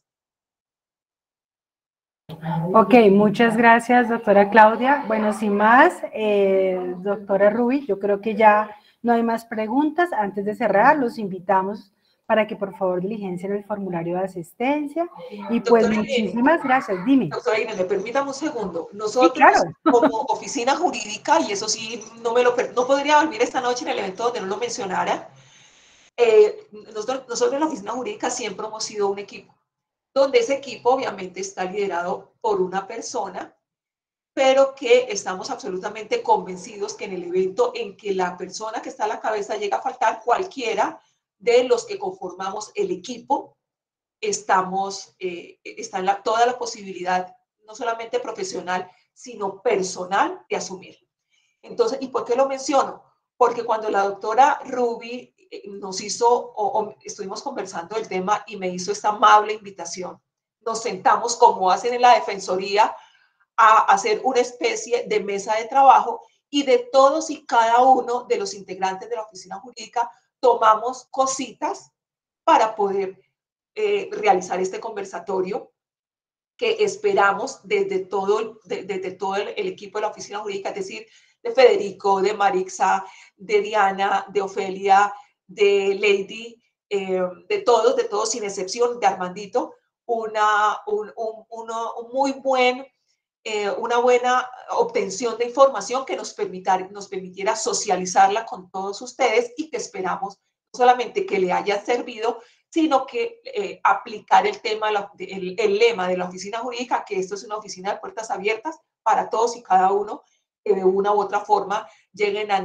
Ok, muchas gracias, doctora Claudia. Bueno, sin más, doctora Ruby, yo creo que ya no hay más preguntas. Antes de cerrar, los invitamos para que por favor diligencien el formulario de asistencia. Y pues muchísimas gracias. Dime. Doctora Irene, permítame un segundo. Nosotros, sí, claro, como oficina jurídica, y eso sí, no podría dormir esta noche en el evento donde no lo mencionara, nosotros en la oficina jurídica siempre hemos sido un equipo, donde ese equipo obviamente está liderado por una persona, pero que estamos absolutamente convencidos que en el evento en que la persona que está a la cabeza llega a faltar, cualquiera de los que conformamos el equipo, está en toda la posibilidad, no solamente profesional, sino personal, de asumirlo. Entonces, ¿y por qué lo menciono? Porque cuando la doctora Ruby estuvimos conversando del tema y me hizo esta amable invitación, nos sentamos, como hacen en la Defensoría, a hacer una especie de mesa de trabajo, y de todos y cada uno de los integrantes de la oficina jurídica tomamos cositas para poder realizar este conversatorio, que esperamos desde todo el equipo de la oficina jurídica, es decir, de Federico, de Marixa, de Diana, de Ofelia, de Lady, de todos sin excepción, de Armandito, una buena obtención de información que nos permitiera socializarla con todos ustedes, y que esperamos no solamente que le haya servido, sino que aplicar el lema de la oficina jurídica, que esto es una oficina de puertas abiertas para todos y cada uno que de una u otra forma lleguen a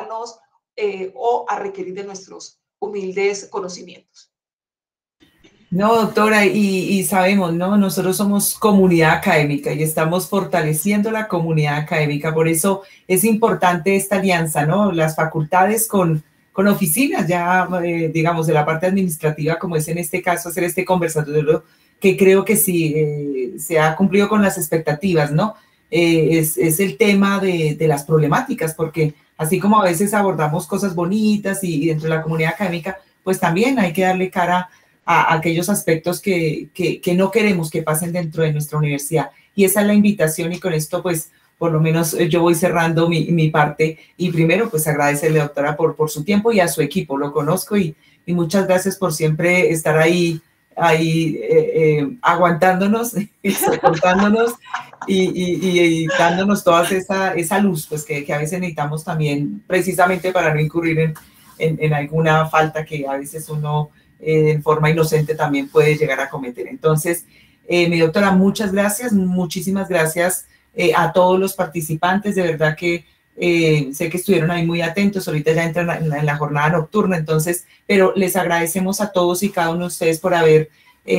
necesitarnos o a requerir de nuestros humildes conocimientos. No, doctora, y sabemos, ¿no? Nosotros somos comunidad académica y estamos fortaleciendo la comunidad académica. Por eso es importante esta alianza, ¿no? Las facultades con oficinas ya, digamos, de la parte administrativa, como es en este caso, hacer este conversatorio, que creo que sí se ha cumplido con las expectativas, ¿no? Es el tema de las problemáticas, porque así como a veces abordamos cosas bonitas y dentro de la comunidad académica, pues también hay que darle cara a aquellos aspectos que no queremos que pasen dentro de nuestra universidad. Y esa es la invitación, y con esto pues por lo menos yo voy cerrando mi parte. Y primero pues agradecerle, doctora, por su tiempo y a su equipo. Lo conozco y muchas gracias por siempre estar ahí aguantándonos y soportándonos y dándonos toda esa luz pues que a veces necesitamos también, precisamente para no incurrir en alguna falta que a veces uno en forma inocente también puede llegar a cometer. Entonces, mi doctora, muchas gracias, muchísimas gracias a todos los participantes, de verdad que sé que estuvieron ahí muy atentos, ahorita ya entran en la jornada nocturna, entonces, pero les agradecemos a todos y cada uno de ustedes por haber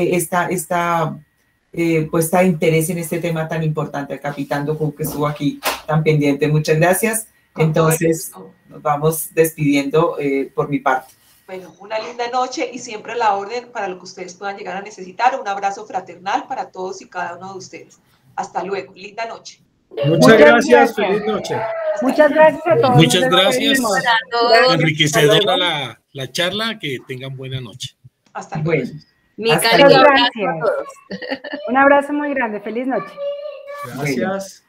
puesta interés en este tema tan importante, el capitán Doku, que estuvo aquí tan pendiente. Muchas gracias. Entonces, nos vamos despidiendo por mi parte. Bueno, una linda noche y siempre a la orden para lo que ustedes puedan llegar a necesitar. Un abrazo fraternal para todos y cada uno de ustedes. Hasta luego. Linda noche. Muchas gracias. Feliz noche. Muchas gracias a todos. Muchas gracias. Enriquecedora la charla. Que tengan buena noche. Hasta luego. Bueno, Mi cálido abrazo a todos. Un abrazo muy grande. Feliz noche. Gracias.